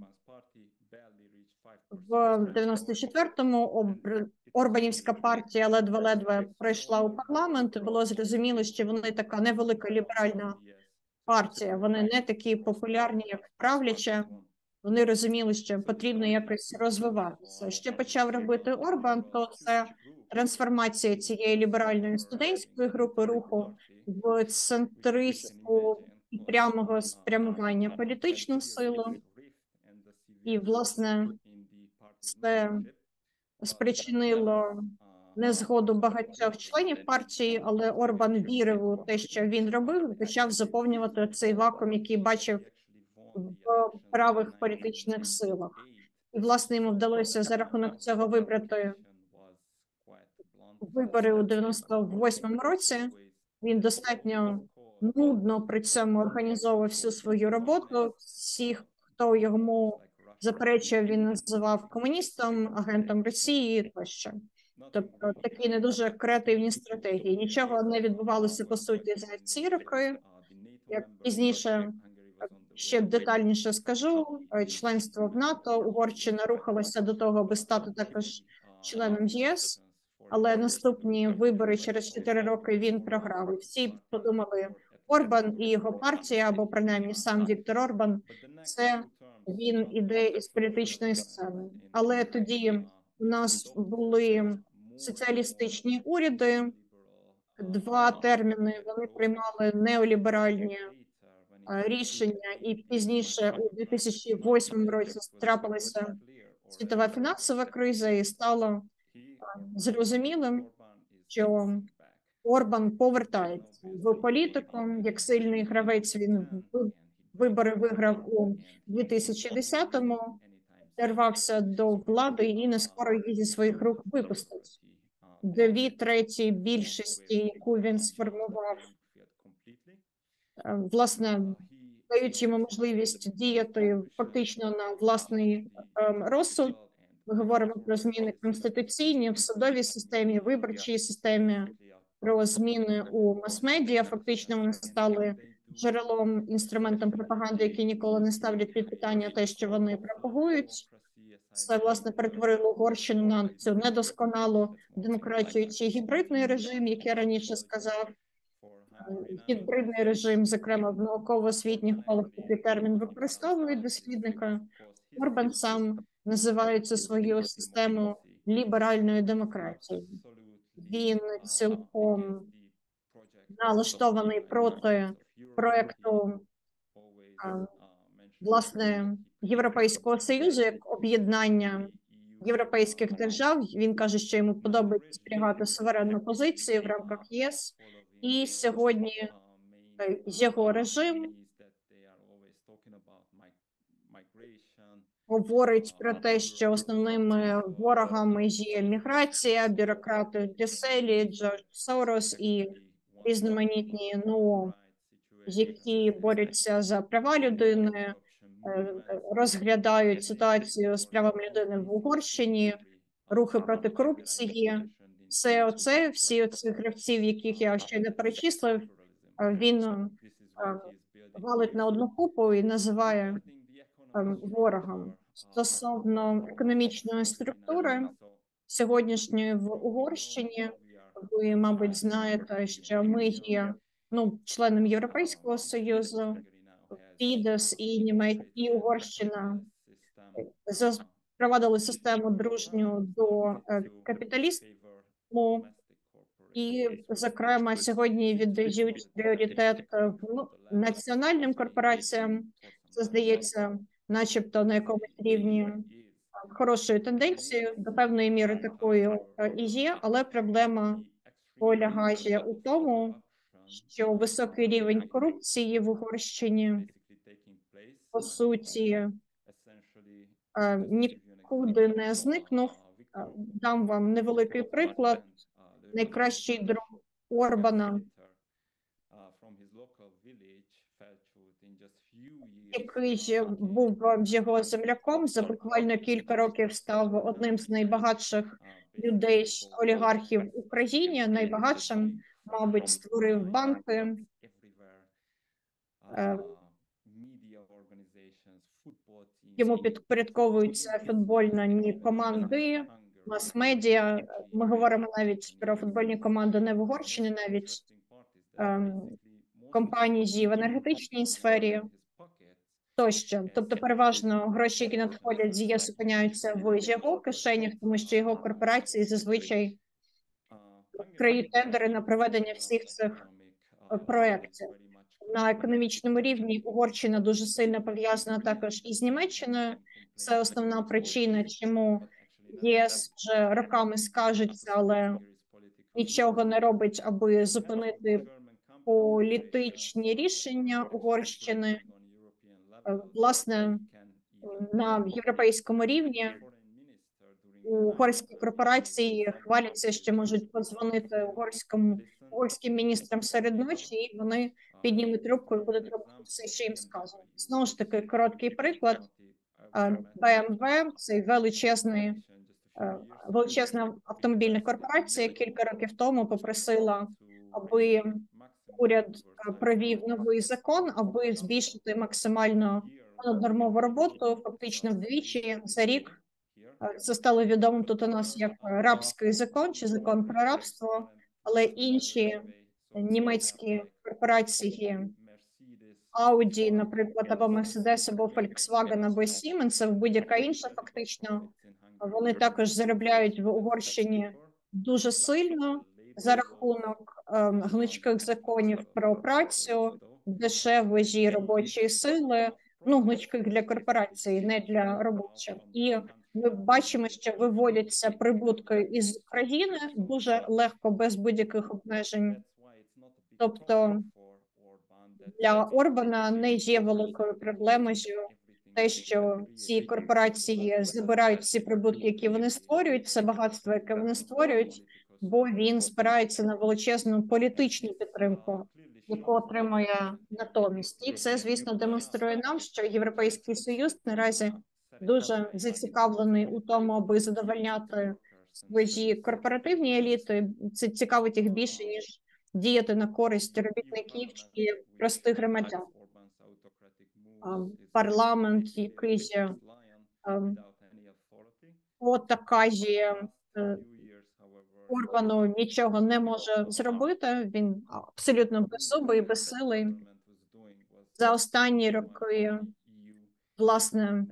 в дев'яносто четвертому Орбанівська партія ледве-ледве пройшла у парламент. Було зрозуміло, що вони така невелика ліберальна партія. Вони не такі популярні, як правляча. Вони розуміли, що потрібно якось розвиватися. Що почав робити Орбан, то це трансформація цієї ліберальної студентської групи руху в центристську і прямого спрямування політичну силу. І, власне, це спричинило незгоду багатьох членів партії, але Орбан вірив у те, що він робив, і почав заповнювати цей вакуум, який бачив в правих політичних силах. І, власне, йому вдалося за рахунок цього вибрати вибори у дев'яносто восьмому році. Він достатньо нудно при цьому організовував всю свою роботу. Всіх, хто йому заперечує, він називав комуністом, агентом Росії тощо. Тобто такі не дуже креативні стратегії. Нічого не відбувалося, по суті, за ці роки. Як пізніше ще детальніше скажу, членство в НАТО, Угорщина рухалася до того, аби стати також членом ЄС, але наступні вибори через чотири роки він програв. І всі подумали, Орбан і його партія, або принаймні сам Віктор Орбан, це він іде із політичної сцени. Але тоді у нас були соціалістичні уряди, два терміни, вони приймали неоліберальні рішення, і пізніше у дві тисячі восьмому році трапилася світова фінансова криза, і стало зрозумілим, що Орбан повертається в політику. Як сильний гравець, він вибори виграв у дві тисячі десятому, рвався до влади і не скоро її зі своїх рук випустить. Дві треті більшості, яку він сформував, власне, дають йому можливість діяти фактично на власний ем, розсуд. Ми говоримо про зміни конституційні, в судовій системі, виборчій системі, про зміни у мас-медіа. Фактично вони стали джерелом, інструментом пропаганди, які ніколи не ставлять під питання те, що вони пропагують. Це, власне, перетворило Угорщину на цю недосконалу демократію чи гібридний режим, як я раніше сказав. Гібридний режим, зокрема, в науково-освітніх колах такий термін використовують дослідники. Орбан сам називає цю свою систему ліберальною демократією. Він цілком налаштований проти проекту, власне, Європейського Союзу як об'єднання європейських держав. Він каже, що йому подобається зберігати суверенну позицію в рамках ЄС. І сьогодні його режим говорить про те, що основними ворогами є міграція, бюрократи в Брюсселі, Джордж Сорос і різноманітні НО, які борються за права людини, розглядають ситуацію з правами людини в Угорщині, рухи проти корупції. Все оце, всі оці гравців, яких я ще не перечислив, він валить на одну купу і називає ворогом. Стосовно економічної структури сьогоднішньої в Угорщині, ви, мабуть, знаєте, що ми є ну, членом Європейського Союзу, Фідес і Німеччина, і Угорщина запровадили систему дружню до капіталізму, і, зокрема, сьогодні віддають пріоритет національним корпораціям. Це, здається, начебто на якомусь рівні хорошою тенденцією, до певної міри такою і є, але проблема полягає у тому, що високий рівень корупції в Угорщині, по суті, нікуди не зникнув. Дам вам невеликий приклад. Найкращий друг Орбана, який був його земляком, за буквально кілька років став одним з найбагатших людей, олігархів в Україні, найбагатшим, мабуть, створив банки, йому підпорядковуються футбольні команди, мас-медіа. Ми говоримо навіть про футбольні команди не в Угорщині, навіть ем, компанії в енергетичній сфері тощо. Тобто переважно гроші, які надходять з ЄС, зупиняються в його кишенях, тому що його корпорації зазвичай криють тендери на проведення всіх цих проєктів. На економічному рівні Угорщина дуже сильно пов'язана також із Німеччиною. Це основна причина, чому ЄС вже роками скажеться, але нічого не робить, аби зупинити політичні рішення Угорщини. Власне, на європейському рівні угорські корпорації хваляться, що можуть подзвонити угорському угорським міністрам серед ночі, і вони піднімуть трубку і будуть робити все, що їм сказано. Знову ж таки, короткий приклад. Б М В – це величезний, величезна автомобільна корпорація, кілька років тому попросила, аби уряд провів новий закон, аби збільшити максимально нормову роботу, фактично вдвічі за рік. Це стало відомим тут у нас як рабський закон чи закон про рабство, але інші німецькі корпорації Audi, наприклад, або Mercedes, або Volkswagen, або Siemens, або будь-яка інша фактично, вони також заробляють в Угорщині дуже сильно за рахунок ем, гнучких законів про працю, дешевої робочої сили, ну, гнучких для корпорацій, не для робочих. І ми бачимо, що виводяться прибутки із країни дуже легко, без будь-яких обмежень. Тобто для Орбана не є великою проблемою те, що ці корпорації забирають всі прибутки, які вони створюють, все багатство, яке вони створюють, бо він спирається на величезну політичну підтримку, яку отримує натомість. І це, звісно, демонструє нам, що Європейський Союз наразі дуже зацікавлений у тому, аби задовольняти свої корпоративні еліти. Це цікавить їх більше, ніж діяти на користь робітників чи простих громадян. Парламент, який отакає Орбану, нічого не може зробити. Він абсолютно беззубий і безсилий. За останні роки, власне,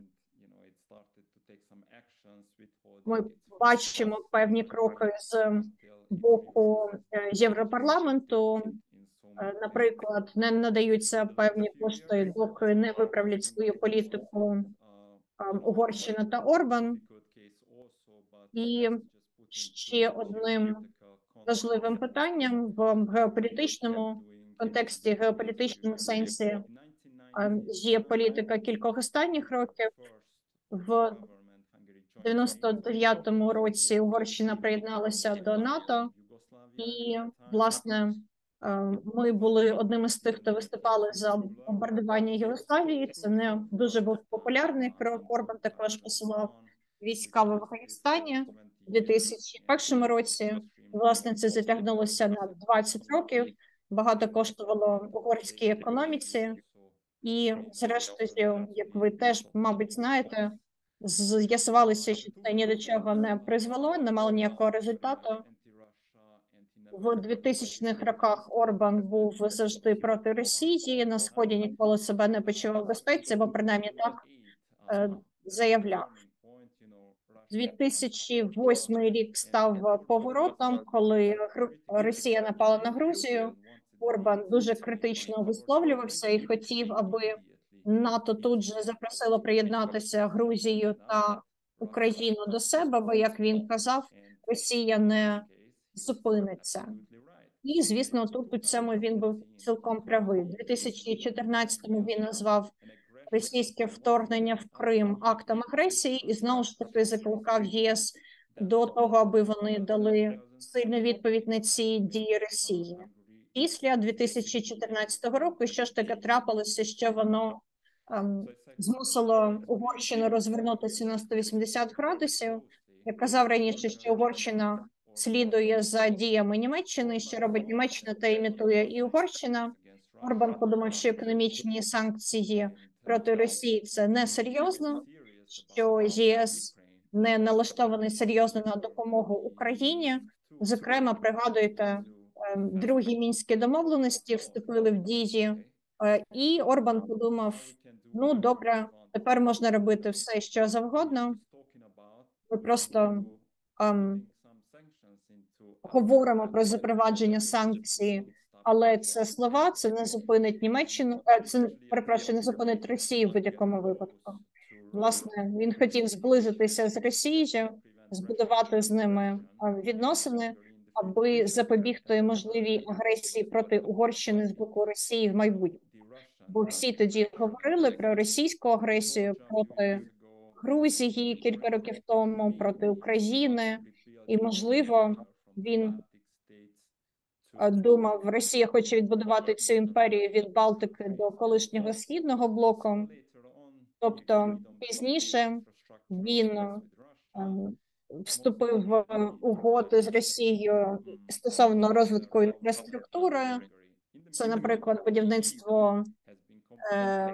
ми бачимо певні кроки з боку Європарламенту. Наприклад, не надаються певні кошти, доки не виправлять свою політику Угорщина та Орбан. І ще одним важливим питанням в геополітичному контексті, геополітичному сенсі є політика кількох останніх років. В дев'яносто дев'ятому році Угорщина приєдналася до НАТО і, власне, Ми були одним із тих, хто виступали за бомбардування Єгославії. Це не дуже був популярний крок. Орбан також посилав війська в Афганістані у дві тисячі першому році. Власне, це затягнулося на двадцять років. Багато коштувало угорській економіці. І зрештою, як ви теж, мабуть, знаєте, з'ясувалося, що це ні до чого не призвело, не мало ніякого результату. В двохтисячних роках Орбан був завжди проти Росії, на Сході ніколи себе не почував в безпеці, бо принаймні так е, заявляв. дві тисячі восьмий рік став поворотом, коли Росія напала на Грузію. Орбан дуже критично висловлювався і хотів, аби НАТО тут же запросило приєднатися Грузію та Україну до себе, бо, як він казав, Росія не зупиниться. І, звісно, тут у цьому він був цілком правий. У дві тисячі чотирнадцятому він назвав російське вторгнення в Крим актом агресії і знову ж таки закликав ЄС до того, аби вони дали сильну відповідь на ці дії Росії. Після дві тисячі чотирнадцятого року що ж таки трапилося, що воно ем, змусило Угорщину розвернутися на сто вісімдесят градусів. Я казав раніше, що Угорщина слідує за діями Німеччини, що робить Німеччина та імітує і Угорщина. Орбан подумав, що економічні санкції проти Росії – це несерйозно, що ЄС не налаштований серйозно на допомогу Україні. Зокрема, пригадуєте, другі мінські домовленості вступили в дії, і Орбан подумав, ну, добре, тепер можна робити все, що завгодно. Ми просто ем, говоримо про запровадження санкцій, але це слова, це не зупинить Німеччину, це, перепрошую, не зупинить Росію в будь-якому випадку. Власне, він хотів зблизитися з Росією, збудувати з ними відносини, аби запобігти можливій агресії проти Угорщини з боку Росії в майбутньому. Бо всі тоді говорили про російську агресію проти Грузії кілька років тому, проти України, і, можливо, він думав, Росія хоче відбудувати цю імперію від Балтики до колишнього Східного блоку. Тобто пізніше він вступив в угоди з Росією стосовно розвитку інфраструктури. Це, наприклад, будівництво е,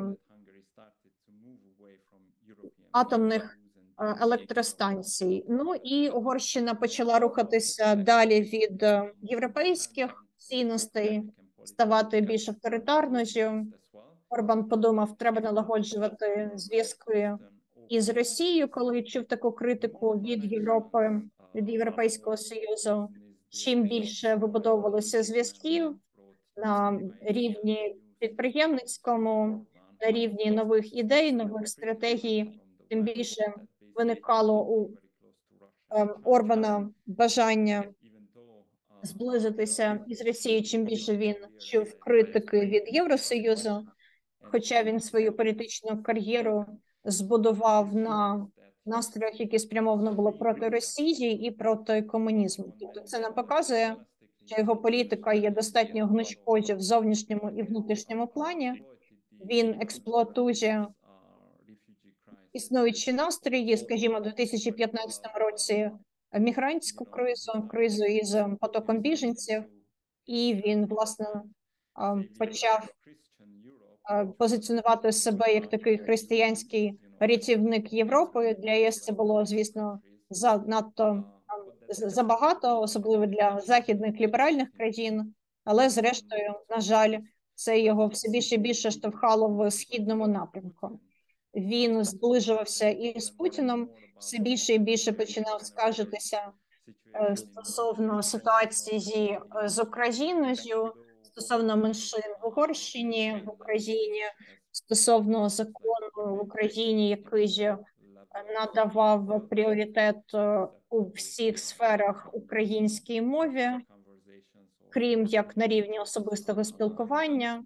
атомних електростанцій. Ну і Угорщина почала рухатися далі від європейських цінностей, ставати більш авторитарною. Орбан подумав, треба налагоджувати зв'язки із Росією, коли чув таку критику від Європи, від Європейського Союзу. Чим більше вибудовувалося зв'язків на рівні підприємницькому, на рівні нових ідей, нових стратегій, тим більше виникало у ем, Орбана бажання зблизитися із Росією, чим більше він чув критики від Євросоюзу, хоча він свою політичну кар'єру збудував на настроях, які спрямовано було проти Росії і проти комунізму. Тобто це нам показує, що його політика є достатньо гнучкою в зовнішньому і внутрішньому плані. Він експлуатує існуючі настрої, скажімо, у дві тисячі п'ятнадцятому році мігрантську кризу, кризу із потоком біженців, і він, власне, почав позиціонувати себе як такий християнський рятівник Європи. Для ЄС це було, звісно, занадто забагато, особливо для західних ліберальних країн, але зрештою, на жаль, це його все більше і більше штовхало в східному напрямку. Він зближувався і з Путіном, все більше і більше починав скаржитися стосовно ситуації з Україною, стосовно меншин в Угорщині, в Україні, стосовно закону в Україні, який надавав пріоритет у всіх сферах українській мові, крім як на рівні особистого спілкування.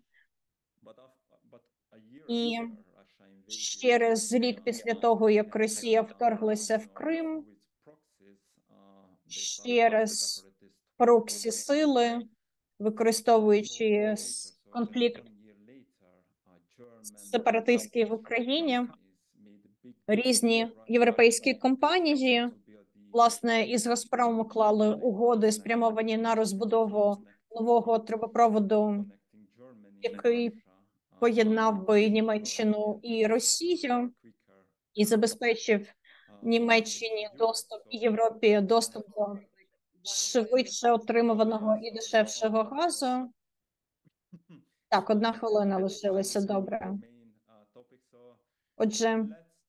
І через рік після того, як Росія вторглася в Крим, через проксі-сили використовуючи конфлікт сепаратистський в Україні, різні європейські компанії, власне, із Газпромом уклали угоди, спрямовані на розбудову нового трубопроводу, який поєднав би Німеччину і Росію і забезпечив Німеччині доступ і Європі доступ до швидше отримуваного і дешевшого газу. Так, одна хвилина лишилася, добре. Отже,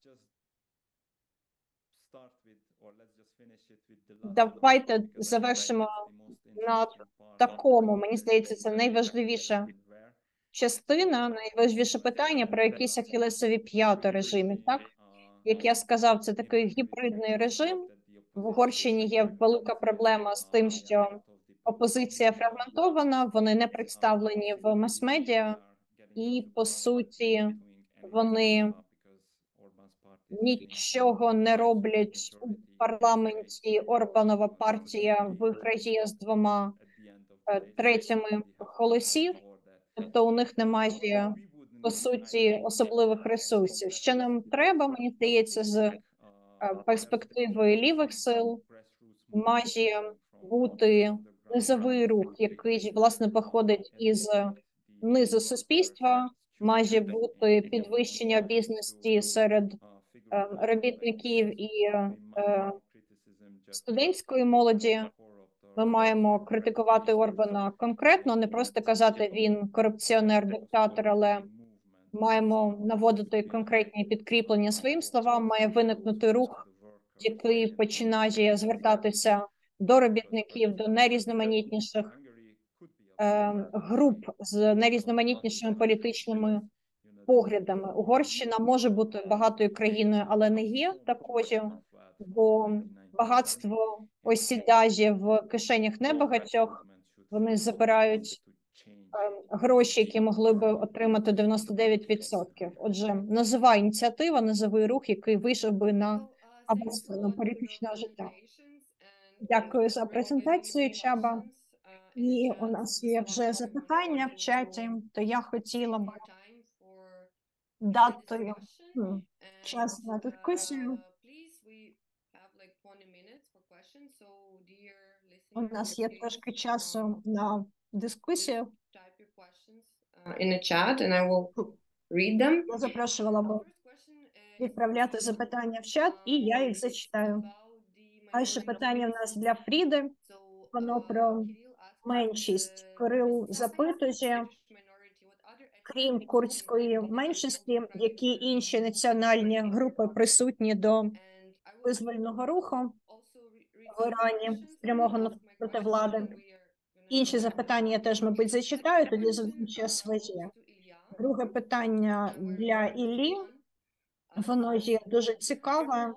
давайте завершимо на такому, мені здається, це найважливіша частина, найважливіше питання про якісь ахілесові п'яти режимів, так? Як я сказав, це такий гібридний режим. В Угорщині є велика проблема з тим, що опозиція фрагментована, вони не представлені в мас-медіа, і, по суті, вони нічого не роблять у парламенті. Орбанова партія виграє з двома третями голосів, тобто у них немає, по суті, особливих ресурсів. Що нам треба, мені здається, з перспективи лівих сил, має бути низовий рух, який, власне, походить із низу суспільства, має бути підвищення бізнесу серед е, робітників і е, студентської молоді. Ми маємо критикувати Орбана конкретно, не просто казати, він корупціонер-диктатор, але маємо наводити конкретні підкріплення своїм словам, має виникнути рух, який починає звертатися до робітників, до найрізноманітніших е, груп з найрізноманітнішими політичними поглядами. Угорщина може бути багатою країною, але не є такою, бо багатство осідає в кишенях небагатьох, вони забирають е, гроші, які могли би отримати дев'яносто дев'ять відсотків. Отже, низова ініціатива, низовий рух, який вийшов би на абсолютно політичного життя. Дякую за презентацію, Чаба. І у нас є вже запитання в чаті, то я хотіла б дати hm, час на дискусію. У нас є трошки часу на дискусію. In the chat and I will read them. Я запрошувала б відправляти запитання в чат, і я їх зачитаю. Перше питання в нас для Фріди. Воно про меншість. Кирил запитує, крім курдської меншості, які інші національні групи присутні до визвольного руху в Ірані, спрямованого проти влади. Інші запитання я теж, мабуть, зачитаю, тоді задумче своє. Друге питання для Іллі. Воно є дуже цікаве.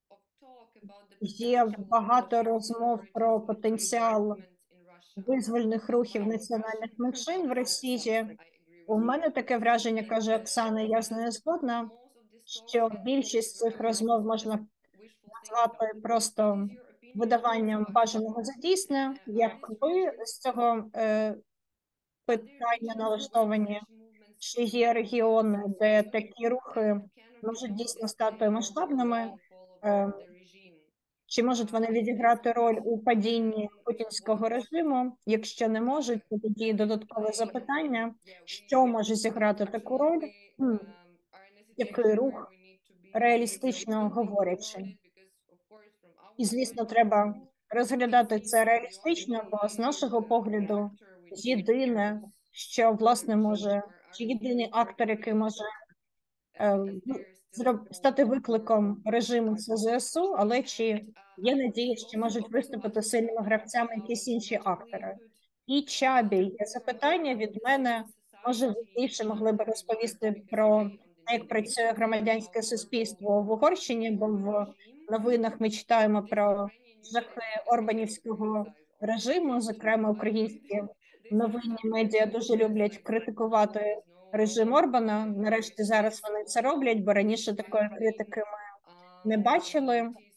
Є багато розмов про потенціал визвольних рухів національних меншин в Росії. У мене таке враження, каже Оксана, я з нею згодна, що більшість цих розмов можна назвати просто видаванням бажаного за дійсне. Як ви з цього е, питання налаштовані? Чи є регіони, де такі рухи можуть дійсно стати масштабними? Е, Чи можуть вони відіграти роль у падінні путінського режиму? Якщо не можуть, то тоді додаткове запитання, що може зіграти таку роль? Хм. Який рух, реалістично говорячи? І, звісно, треба розглядати це реалістично, бо з нашого погляду єдине, що, власне, може, чи єдиний актор, який може е, стати викликом режиму це ЗСУ, але чи є надія, що можуть виступити сильними гравцями якісь інші актори? І Чабі, є запитання від мене, може, ви більше могли б розповісти про як працює громадянське суспільство в Угорщині, бо в новинах ми читаємо про жахи орбанівського режиму, зокрема українські новинні медіа дуже люблять критикувати режим Орбана. Нарешті зараз вони це роблять, бо раніше такої критики ми не бачили.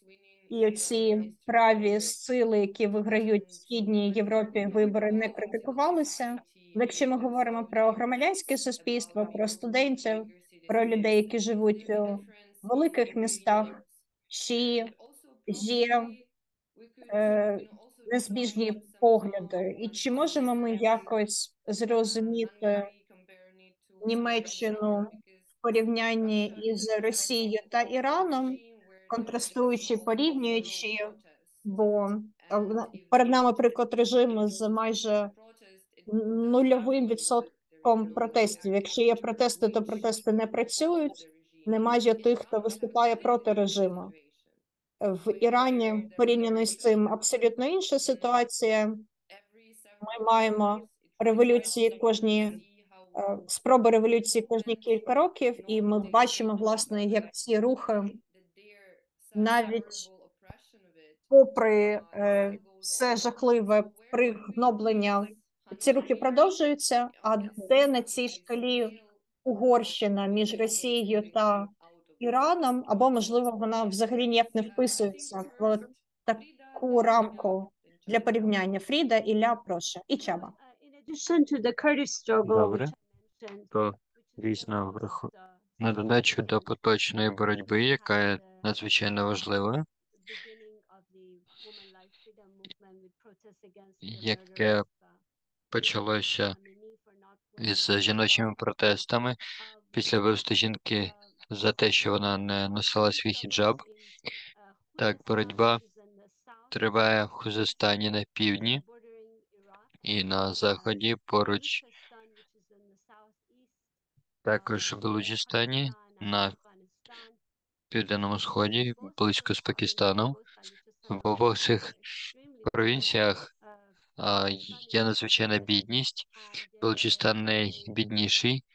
і оці праві сили, які виграють в Східній Європі вибори, не критикувалися. Але якщо ми говоримо про громадянське суспільство, про студентів, про людей, які живуть у великих містах, чи є е, незбіжні погляди, і чи можемо ми якось зрозуміти Німеччину в порівнянні із Росією та Іраном, контрастуючи, порівнюючи, бо е, в- перед нами приклад режиму з майже нульовим відсотком протестів. Якщо є протести, то протести не працюють. Немає тих, хто виступає проти режиму. В Ірані порівняно з цим абсолютно інша ситуація. Ми маємо революції кожні е, спроби революції кожні кілька років, і ми бачимо, власне, як ці рухи, навіть попри е, все жахливе пригноблення, ці рухи продовжуються. А де на цій шкалі Угорщина між Росією та Іраном, або, можливо, вона взагалі ніяк не вписується в таку рамку для порівняння? Фріда, Ілля, прошу, і Чаба. Добре. То дійсно враху... на додачу до поточної боротьби, яка є надзвичайно важливою, яке почалося із жіночими протестами після вбивства жінки за те, що вона не носила свій хіджаб. Так, боротьба триває в Хузестані на півдні і на заході, поруч також в Балуджистані, на південному сході, близько з Пакистаном. В обох цих провінціях а, є надзвичайна бідність. Балуджистан найбідніший.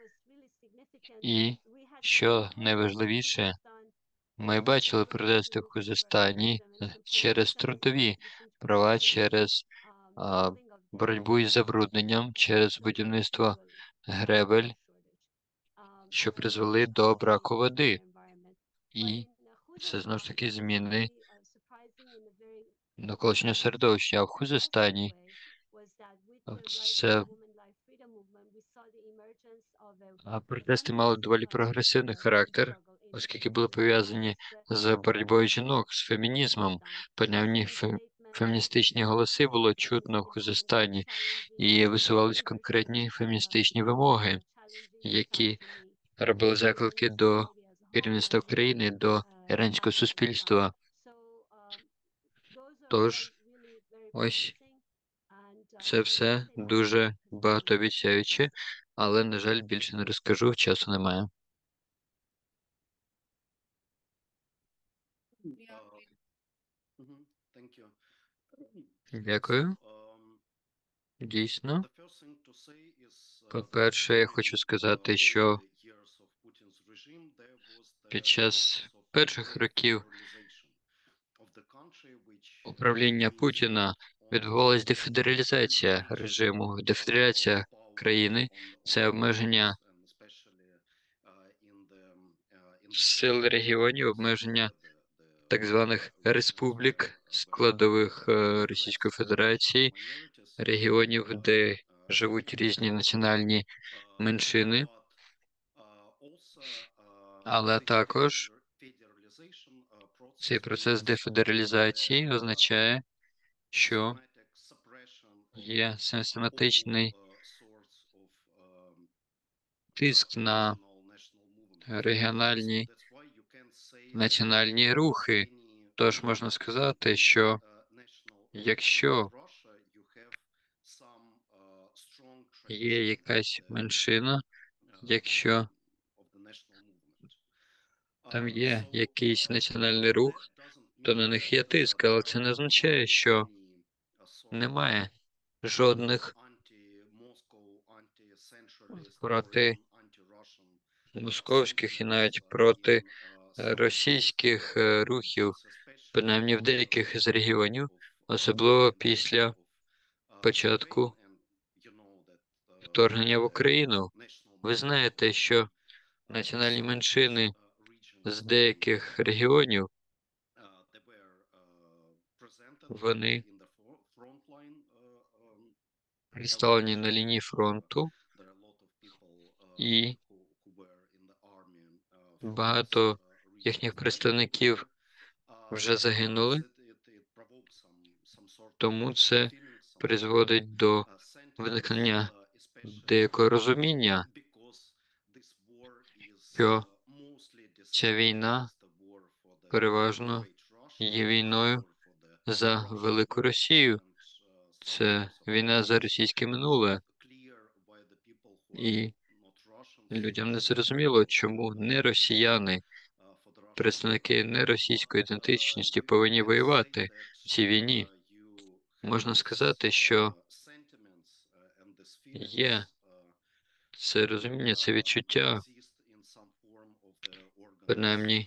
І, що найважливіше, ми бачили протести в Хузестані через трудові права, через а, боротьбу із забрудненням, через будівництво гребель, що призвели до браку води. І це знову ж таки зміни навколишнього середовища. А в Хузестані це а протести мали доволі прогресивний характер, оскільки були пов'язані з боротьбою жінок, з фемінізмом. Принаймні фе... феміністичні голоси було чутно в Хузестані, і висувались конкретні феміністичні вимоги, які робили заклики до керівництва країни, до іранського суспільства. Тож, ось це все дуже багатообіцяюче, але, на жаль, більше не розкажу, часу немає. Дякую. Дійсно. По-перше, я хочу сказати, що під час перших років управління Путіна відбувалась дефедералізація режиму, дефедералізація країни, це обмеження сил регіонів, обмеження так званих республік, складових е, Російської Федерації, регіонів, де живуть різні національні меншини, але також цей процес дефедералізації означає, що є систематичний тиск на регіональні національні рухи. Тож можна сказати, що якщо є якась меншина, якщо там є якийсь національний рух, то на них є тиск, але це не означає, що немає жодних проти московських і навіть проти російських е, рухів, принаймні в деяких із регіонів, особливо після початку вторгнення в Україну. Ви знаєте, що національні меншини з деяких регіонів Вони представлені на лінії фронту, і багато їхніх представників вже загинули, тому це призводить до виникнення деякого розуміння, що ця війна переважно є війною за Велику Росію. Це війна за російське минуле. І людям не зрозуміло, чому не росіяни, представники неросійської ідентичності повинні воювати в цій війні. Можна сказати, що є це розуміння, це відчуття, принаймні,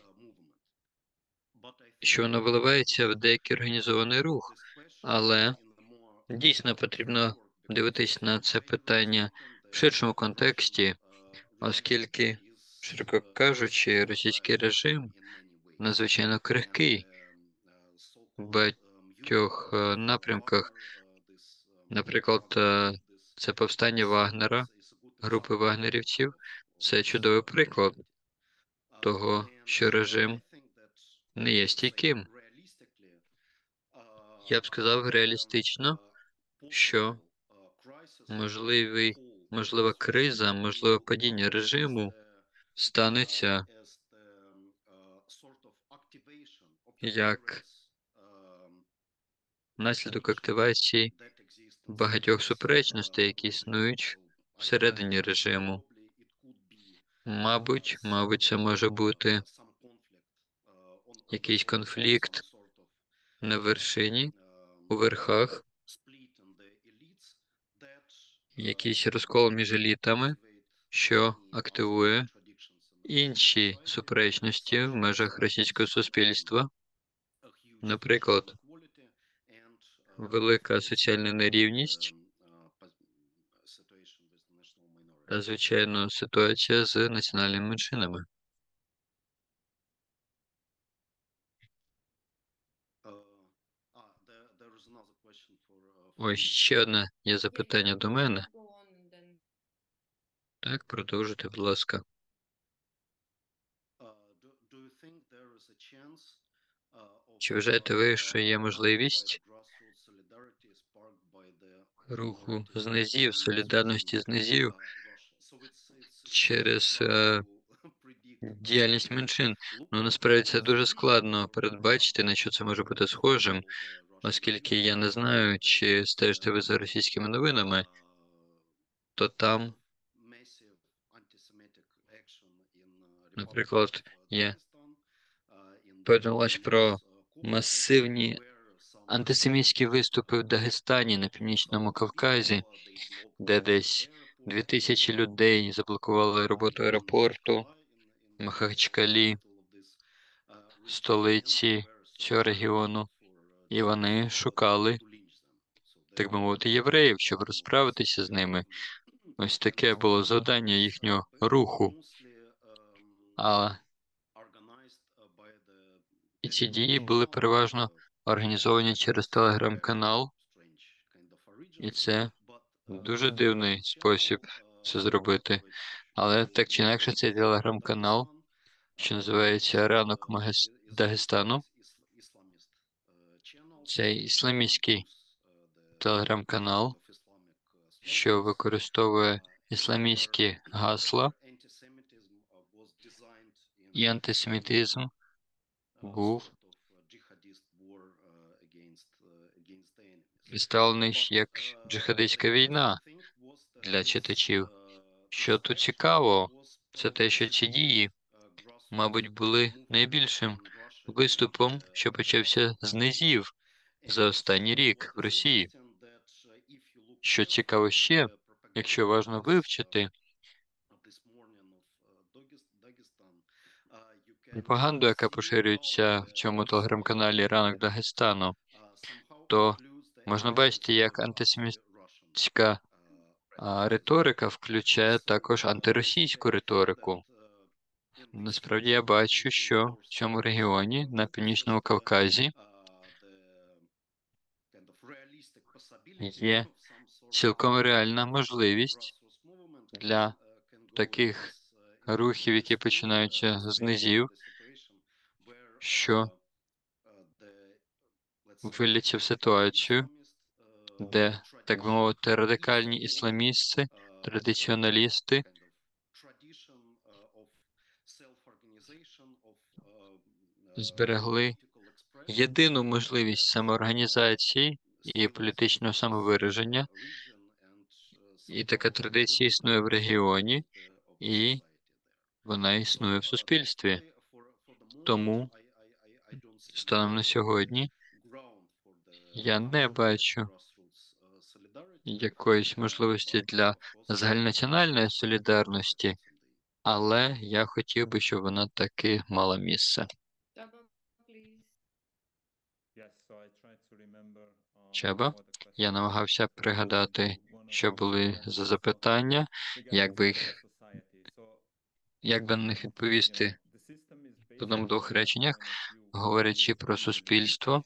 що воно виливається в деякий організований рух, але дійсно потрібно дивитись на це питання в ширшому контексті, оскільки, широко кажучи, російський режим надзвичайно крихкий в багатьох е, напрямках. Наприклад, е, це повстання Вагнера, групи вагнерівців. Це чудовий приклад того, що режим не є стійким. Я б сказав реалістично, що можливий, можлива криза, можливе падіння режиму станеться як наслідок активації багатьох суперечностей, які існують всередині режиму. Мабуть, мабуть, це може бути якийсь конфлікт на вершині, у верхах, якийсь розкол між елітами, що активує інші суперечності в межах російського суспільства. Наприклад, велика соціальна нерівність та, звичайно, ситуація з національними меншинами. Ось ще одне є запитання до мене. Так, продовжуйте, будь ласка. Чи вважаєте ви, що є можливість руху з низів, солідарності з низів через е, діяльність меншин? Ну, насправді, це дуже складно передбачити, на що це може бути схожим, оскільки я не знаю, чи стежите ви за російськими новинами, то там, наприклад, є повідомлення про масивні антисемітські виступи в Дагестані на Північному Кавказі, де десь дві тисячі людей заблокували роботу аеропорту в Махачкалі, столиці цього регіону, і вони шукали, так би мовити, євреїв, щоб розправитися з ними. Ось таке було завдання їхнього руху. А і ці дії були переважно організовані через телеграм-канал, і це дуже дивний спосіб це зробити. Але так чи інакше цей телеграм-канал, що називається «Ранок Магес- Дагестану», цей ісламістський телеграм-канал, що використовує ісламістські гасла, і антисемітизм був представлений як джихадистська війна для читачів. Що тут цікаво, це те, що ці дії, мабуть, були найбільшим виступом, що почався з низів за останній рік в Росії. Що цікаво ще, якщо важно вивчити пропаганду, яка поширюється в цьому телеграм-каналі «Ранок Дагестану», то можна бачити, як антисемітська а, риторика включає також антиросійську риторику. Насправді я бачу, що в цьому регіоні, на Північному Кавказі, є цілком реальна можливість для таких рухів, які починаються з низів, що виліться в ситуацію, де, так би мовити, радикальні ісламісти, традиціоналісти зберегли єдину можливість самоорганізації і політичного самовираження, і така традиція існує в регіоні, і вона існує в суспільстві. Тому станом на сьогодні я не бачу якоїсь можливості для загальнонаціональної солідарності, але я хотів би, щоб вона таки мала місце. Чеба, я намагався пригадати, що були за запитання, як би їх, як би на них відповісти в одному-двох реченнях, говорячи про суспільство.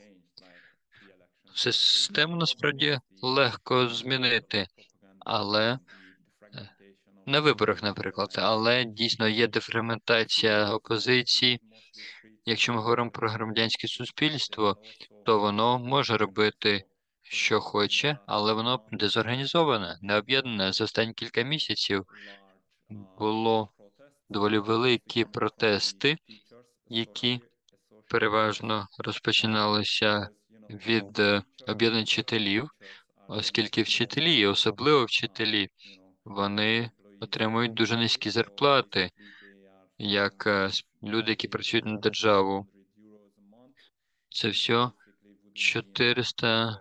Систему насправді легко змінити, але на виборах, наприклад, але дійсно є дефрагментація опозиції. Якщо ми говоримо про громадянське суспільство, то воно може робити, що хоче, але воно дезорганізоване, не об'єднане. За останні кілька місяців було доволі великі протести, які переважно розпочиналися від об'єднань вчителів, оскільки вчителі, особливо вчителі, вони отримують дуже низькі зарплати, як люди, які працюють на державу. Це все чотириста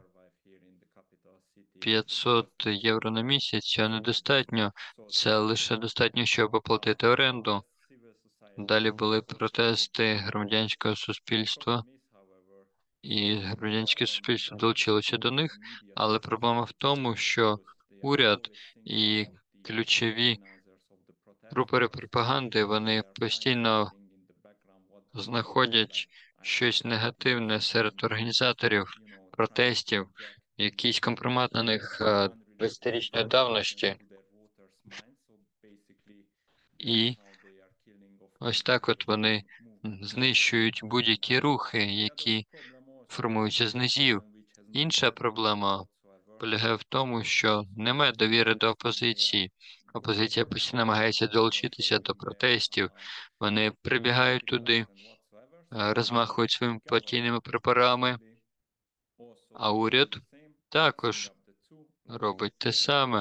п'ятсот євро на місяць, цього недостатньо. Це лише достатньо, щоб оплатити оренду. Далі були протести громадянського суспільства, і громадянське суспільство долучилося до них, але проблема в тому, що уряд і ключові рупори пропаганди, вони постійно знаходять щось негативне серед організаторів протестів, якийсь компромат на них двадцятирічної давності. І ось так от вони знищують будь-які рухи, які формуються з низів. Інша проблема полягає в тому, що немає довіри до опозиції. Опозиція постійно намагається долучитися до протестів. Вони прибігають туди, розмахують своїми партійними прапорами, а уряд також робить те саме.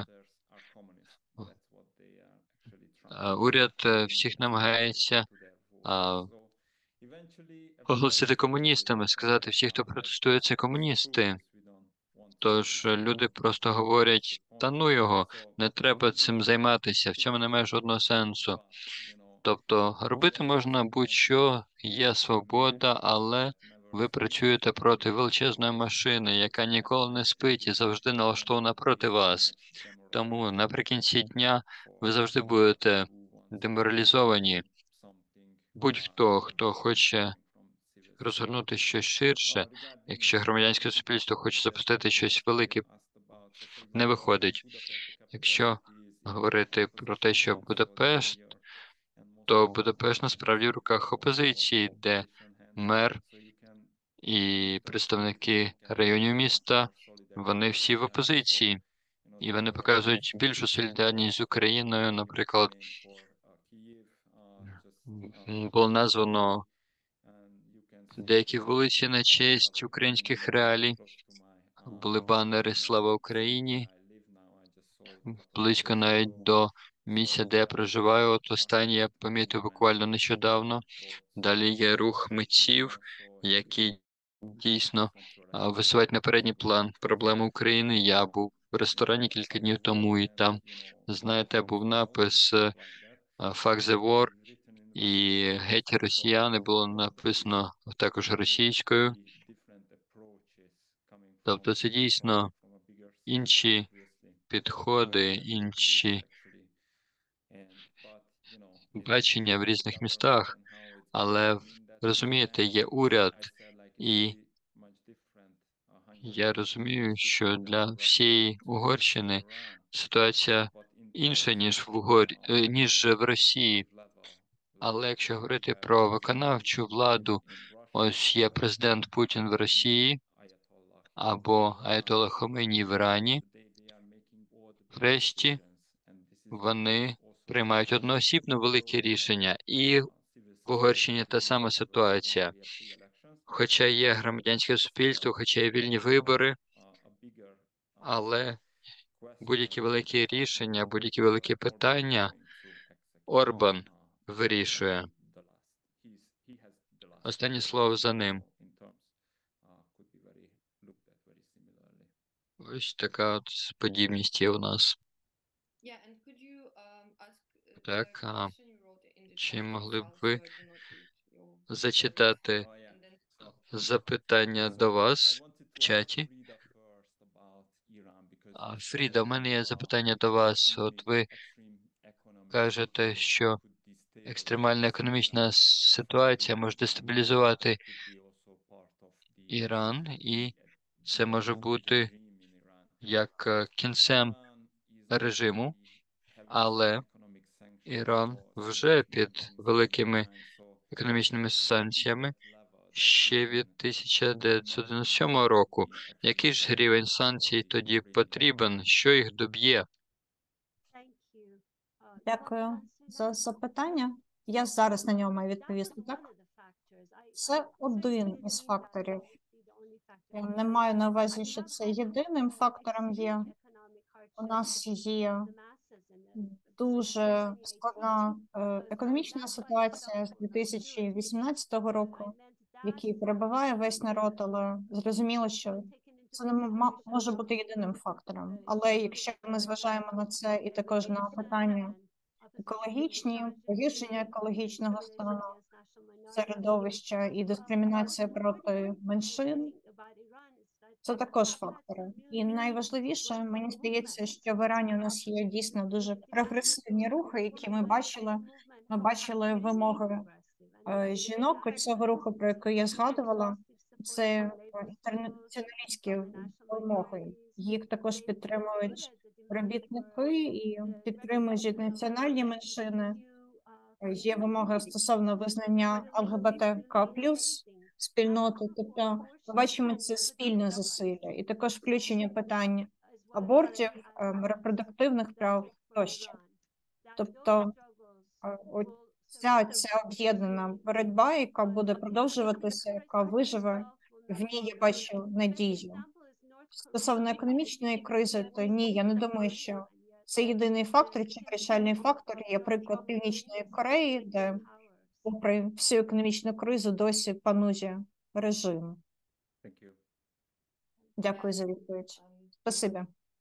Уряд всіх намагається а, оголосити комуністами, сказати, всі, хто протестує, це комуністи. Тож люди просто говорять, та ну його, не треба цим займатися, в цьому немає жодного сенсу. Тобто робити можна будь-що, є свобода, але ви працюєте проти величезної машини, яка ніколи не спить і завжди налаштована проти вас. Тому наприкінці дня ви завжди будете деморалізовані. Будь-хто, хто хоче розгорнути щось ширше, якщо громадянське суспільство хоче запустити щось велике, не виходить. Якщо говорити про те, що Будапешт, то Будапешт насправді в руках опозиції, де мер і представники районів міста, вони всі в опозиції. І вони показують більшу солідарність з Україною. Наприклад, було названо деякі вулиці на честь українських реалій. Були банери «Слава Україні», близько навіть до місця, де я проживаю. От останнє я помітив буквально нещодавно. Далі є рух митців, які дійсно висувають на передній план проблеми України. Я був в ресторані кілька днів тому, і там, знаєте, був напис «Fuck the war», і «Геть росіяни» було написано також російською. Тобто це дійсно інші підходи, інші бачення в різних містах, але, розумієте, є уряд, і Я розумію, що для всієї Угорщини ситуація інша, ніж в Угор... е, ніж в Росії. Але якщо говорити про виконавчу владу, ось є президент Путін в Росії або Аятолла Хомейні в Ірані, врешті вони приймають одноосібно великі рішення. І в Угорщині та сама ситуація. Хоча є громадянське суспільство, хоча є вільні вибори, але будь-які великі рішення, будь-які великі питання Орбан вирішує. Останнє слово за ним. Ось така от подібність є у нас. Так, а чи могли б ви зачитати запитання до вас в чаті? А, Фріда, в мене є запитання до вас. От ви кажете, що екстремальна економічна ситуація може дестабілізувати Іран, і це може бути як е, кінцем режиму, але Іран вже під великими економічними санкціями ще від тисяча дев'ятсот дев'яносто сьомого року. Який ж рівень санкцій тоді потрібен? Що їх доб'є? Дякую за запитання. Я зараз на нього маю відповісти, так? Це один із факторів. Я не маю на увазі, що це єдиним фактором є. У нас є дуже складна е, економічна ситуація з дві тисячі вісімнадцятого року, в якій перебуває весь народ, але зрозуміло, що це не м- може бути єдиним фактором. Але якщо ми зважаємо на це і також на питання екологічні, погіршення екологічного стану середовища і дискримінація проти меншин, це також фактори. І найважливіше, мені здається, що в Ірані у нас є дійсно дуже прогресивні рухи, які ми бачили. Ми бачили вимоги е, жінок цього руху, про який я згадувала. Це е, інтернаціоналістські вимоги. Їх також підтримують робітники і підтримують національні меншини. Е, Є вимоги стосовно визнання ЛГБТК плюс спільноти. Тобто ми бачимо це спільне зусилля, і також включення питань абортів, ем, репродуктивних прав тощо. Тобто е, от ця, ця об'єднана боротьба, яка буде продовжуватися, яка виживе, в ній я бачу надію. Стосовно економічної кризи, то ні, я не думаю, що це єдиний фактор чи вирішальний фактор. Є приклад Північної Кореї, де попри всю економічну кризу досі панує режим. Дякую за відповідь. Спасибі.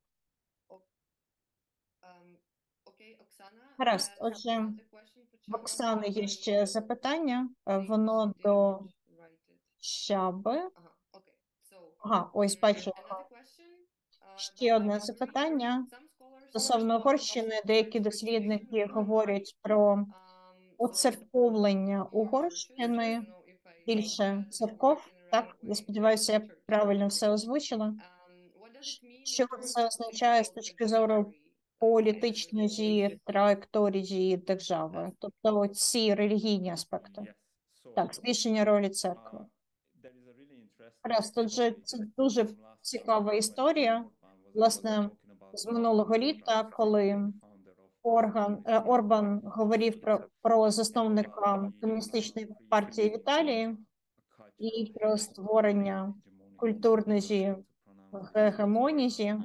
Гаразд, отже, в Оксани є ще запитання. Е, Воно до Щаби. Ага, ось бачу. Ще одне запитання. Стосовно Угорщини, деякі дослідники говорять про оцерковлення Угорщини, більше церков. Так, я сподіваюся, я правильно все озвучила. Що це означає з точки зору політичної траєкторії держави? Тобто ці релігійні аспекти. Так, збільшення ролі церкви. Раз, тут же це дуже цікава історія. Власне, з минулого літа, коли Орган, е, Орбан говорив про, про засновника комуністичної партії в Італії і про створення культурної гегемонії,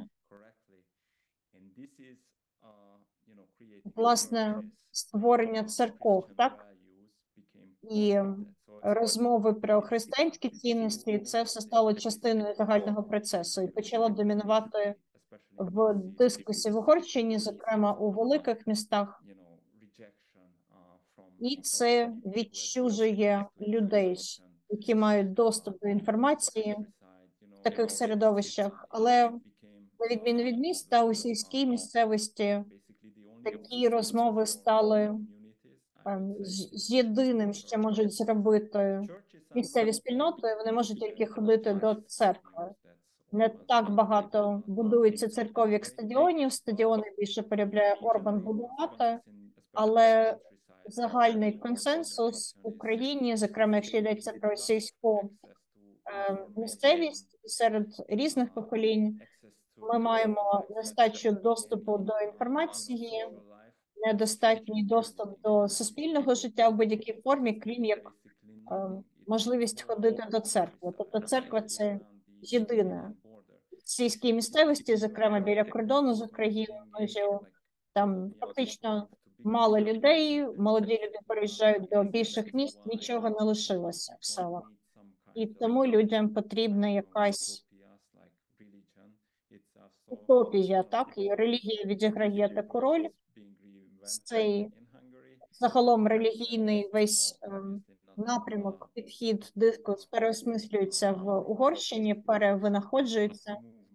власне, створення церков, так? І розмови про християнські цінності, це все стало частиною загального процесу і почало домінувати в дискусії в Угорщині, зокрема у великих містах. І це відчужує людей, які мають доступ до інформації в таких середовищах. Але на відміну від міста, у сільській місцевості такі розмови стали ем, з з єдиним, що можуть зробити місцеві спільноти. Вони можуть тільки ходити до церкви. не так багато будується церков, як стадіонів. Стадіони більше полюбляє Орбан будувати, але загальний консенсус в Україні, зокрема, якщо йдеться про сільську е, місцевість серед різних поколінь, ми маємо нестачу доступу до інформації, недостатній доступ до суспільного життя в будь-якій формі, крім як е, можливість ходити до церкви. Тобто церква – це єдине. В сільській місцевості, зокрема біля кордону з Україною, там фактично мало людей, молоді люди переїжджають до більших міст, нічого не лишилося в селах. І тому людям потрібна якась утопія, так, і релігія відіграє таку роль. Цей загалом релігійний весь ем, напрямок, підхід, дискурс переосмислюється в Угорщині, перевинаходжується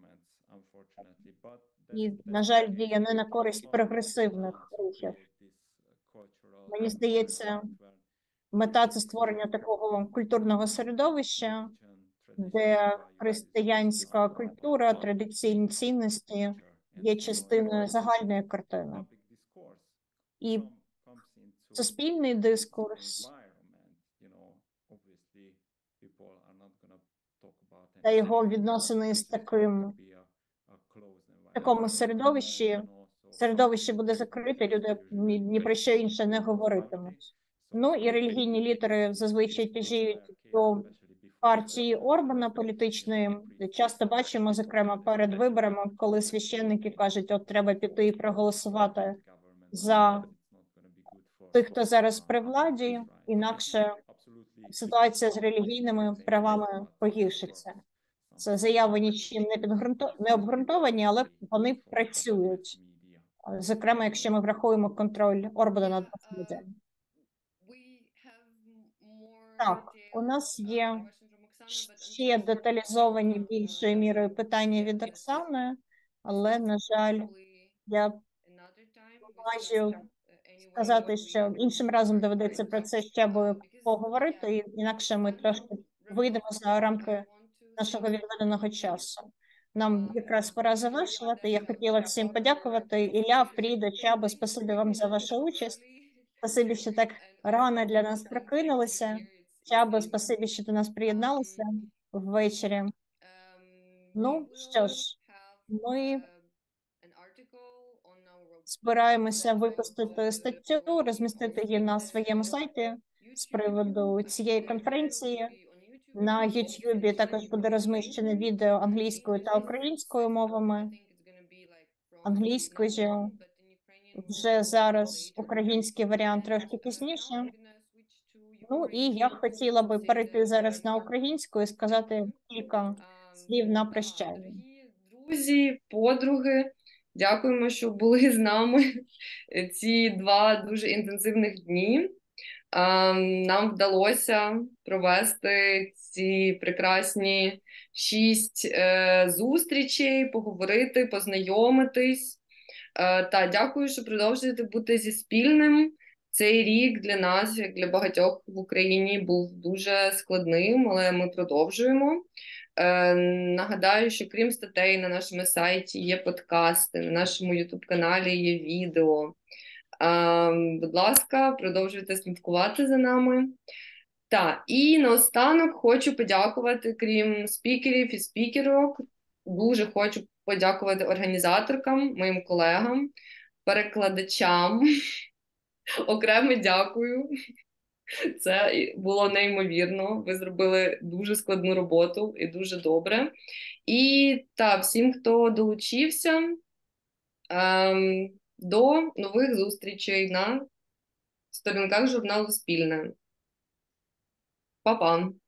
і, на жаль, діє не на користь прогресивних рухів. Мені здається, мета – це створення такого культурного середовища, де християнська культура, традиційні цінності є частиною загальної картини. І суспільний дискурс та його відносини з таким в такому середовищі, середовище буде закрите, люди ні, ні про що інше не говоритимуть. Ну і релігійні лідери зазвичай тяжіють до партії Орбана політичної. Часто бачимо, зокрема, перед виборами, коли священники кажуть, от треба піти і проголосувати за тих, хто зараз при владі, інакше ситуація з релігійними правами погіршиться. Це заяви нічим не підґрунто... не обґрунтовані, але вони працюють. Зокрема, якщо ми врахуємо контроль Орбана над медіа. Так, у нас є ще деталізовані більшою мірою питання від Оксани, але, на жаль, я можу сказати, що іншим разом доведеться про це ще би поговорити, і інакше ми трошки вийдемо за рамки нашого відведеного часу. Нам якраз пора завершувати. Я хотіла всім подякувати. Ілля, Фріда, Чаба, спасибі вам за вашу участь. Спасибі, що так рано для нас прокинулися. Чаба, спасибі, що до нас приєдналися ввечері. Ну, що ж, ми збираємося випустити статтю, розмістити її на своєму сайті з приводу цієї конференції. На Ютубі також буде розміщене відео англійською та українською мовами. Англійською вже зараз, український варіант трошки пізніше. Ну і я хотіла би перейти зараз на українську і сказати кілька слів на прощання. Друзі, подруги, дякуємо, що були з нами ці два дуже інтенсивних дні. Нам вдалося провести ці прекрасні шість е, зустрічей, поговорити, познайомитись. Е, та дякую, що продовжуєте бути зі спільним. Цей рік для нас, як для багатьох в Україні, був дуже складним, але ми продовжуємо. Е, нагадаю, що крім статей на нашому сайті є подкасти, на нашому ютуб-каналі є відео. Uh, будь ласка, продовжуйте слідкувати за нами. Так, і наостанок хочу подякувати, крім спікерів і спікерок, дуже хочу подякувати організаторкам, моїм колегам, перекладачам. Окремо дякую. Це було неймовірно. Ви зробили дуже складну роботу і дуже добре. І та, всім, хто долучився, um, до нових зустрічей на сторінках журналу «Спільне». Па-па!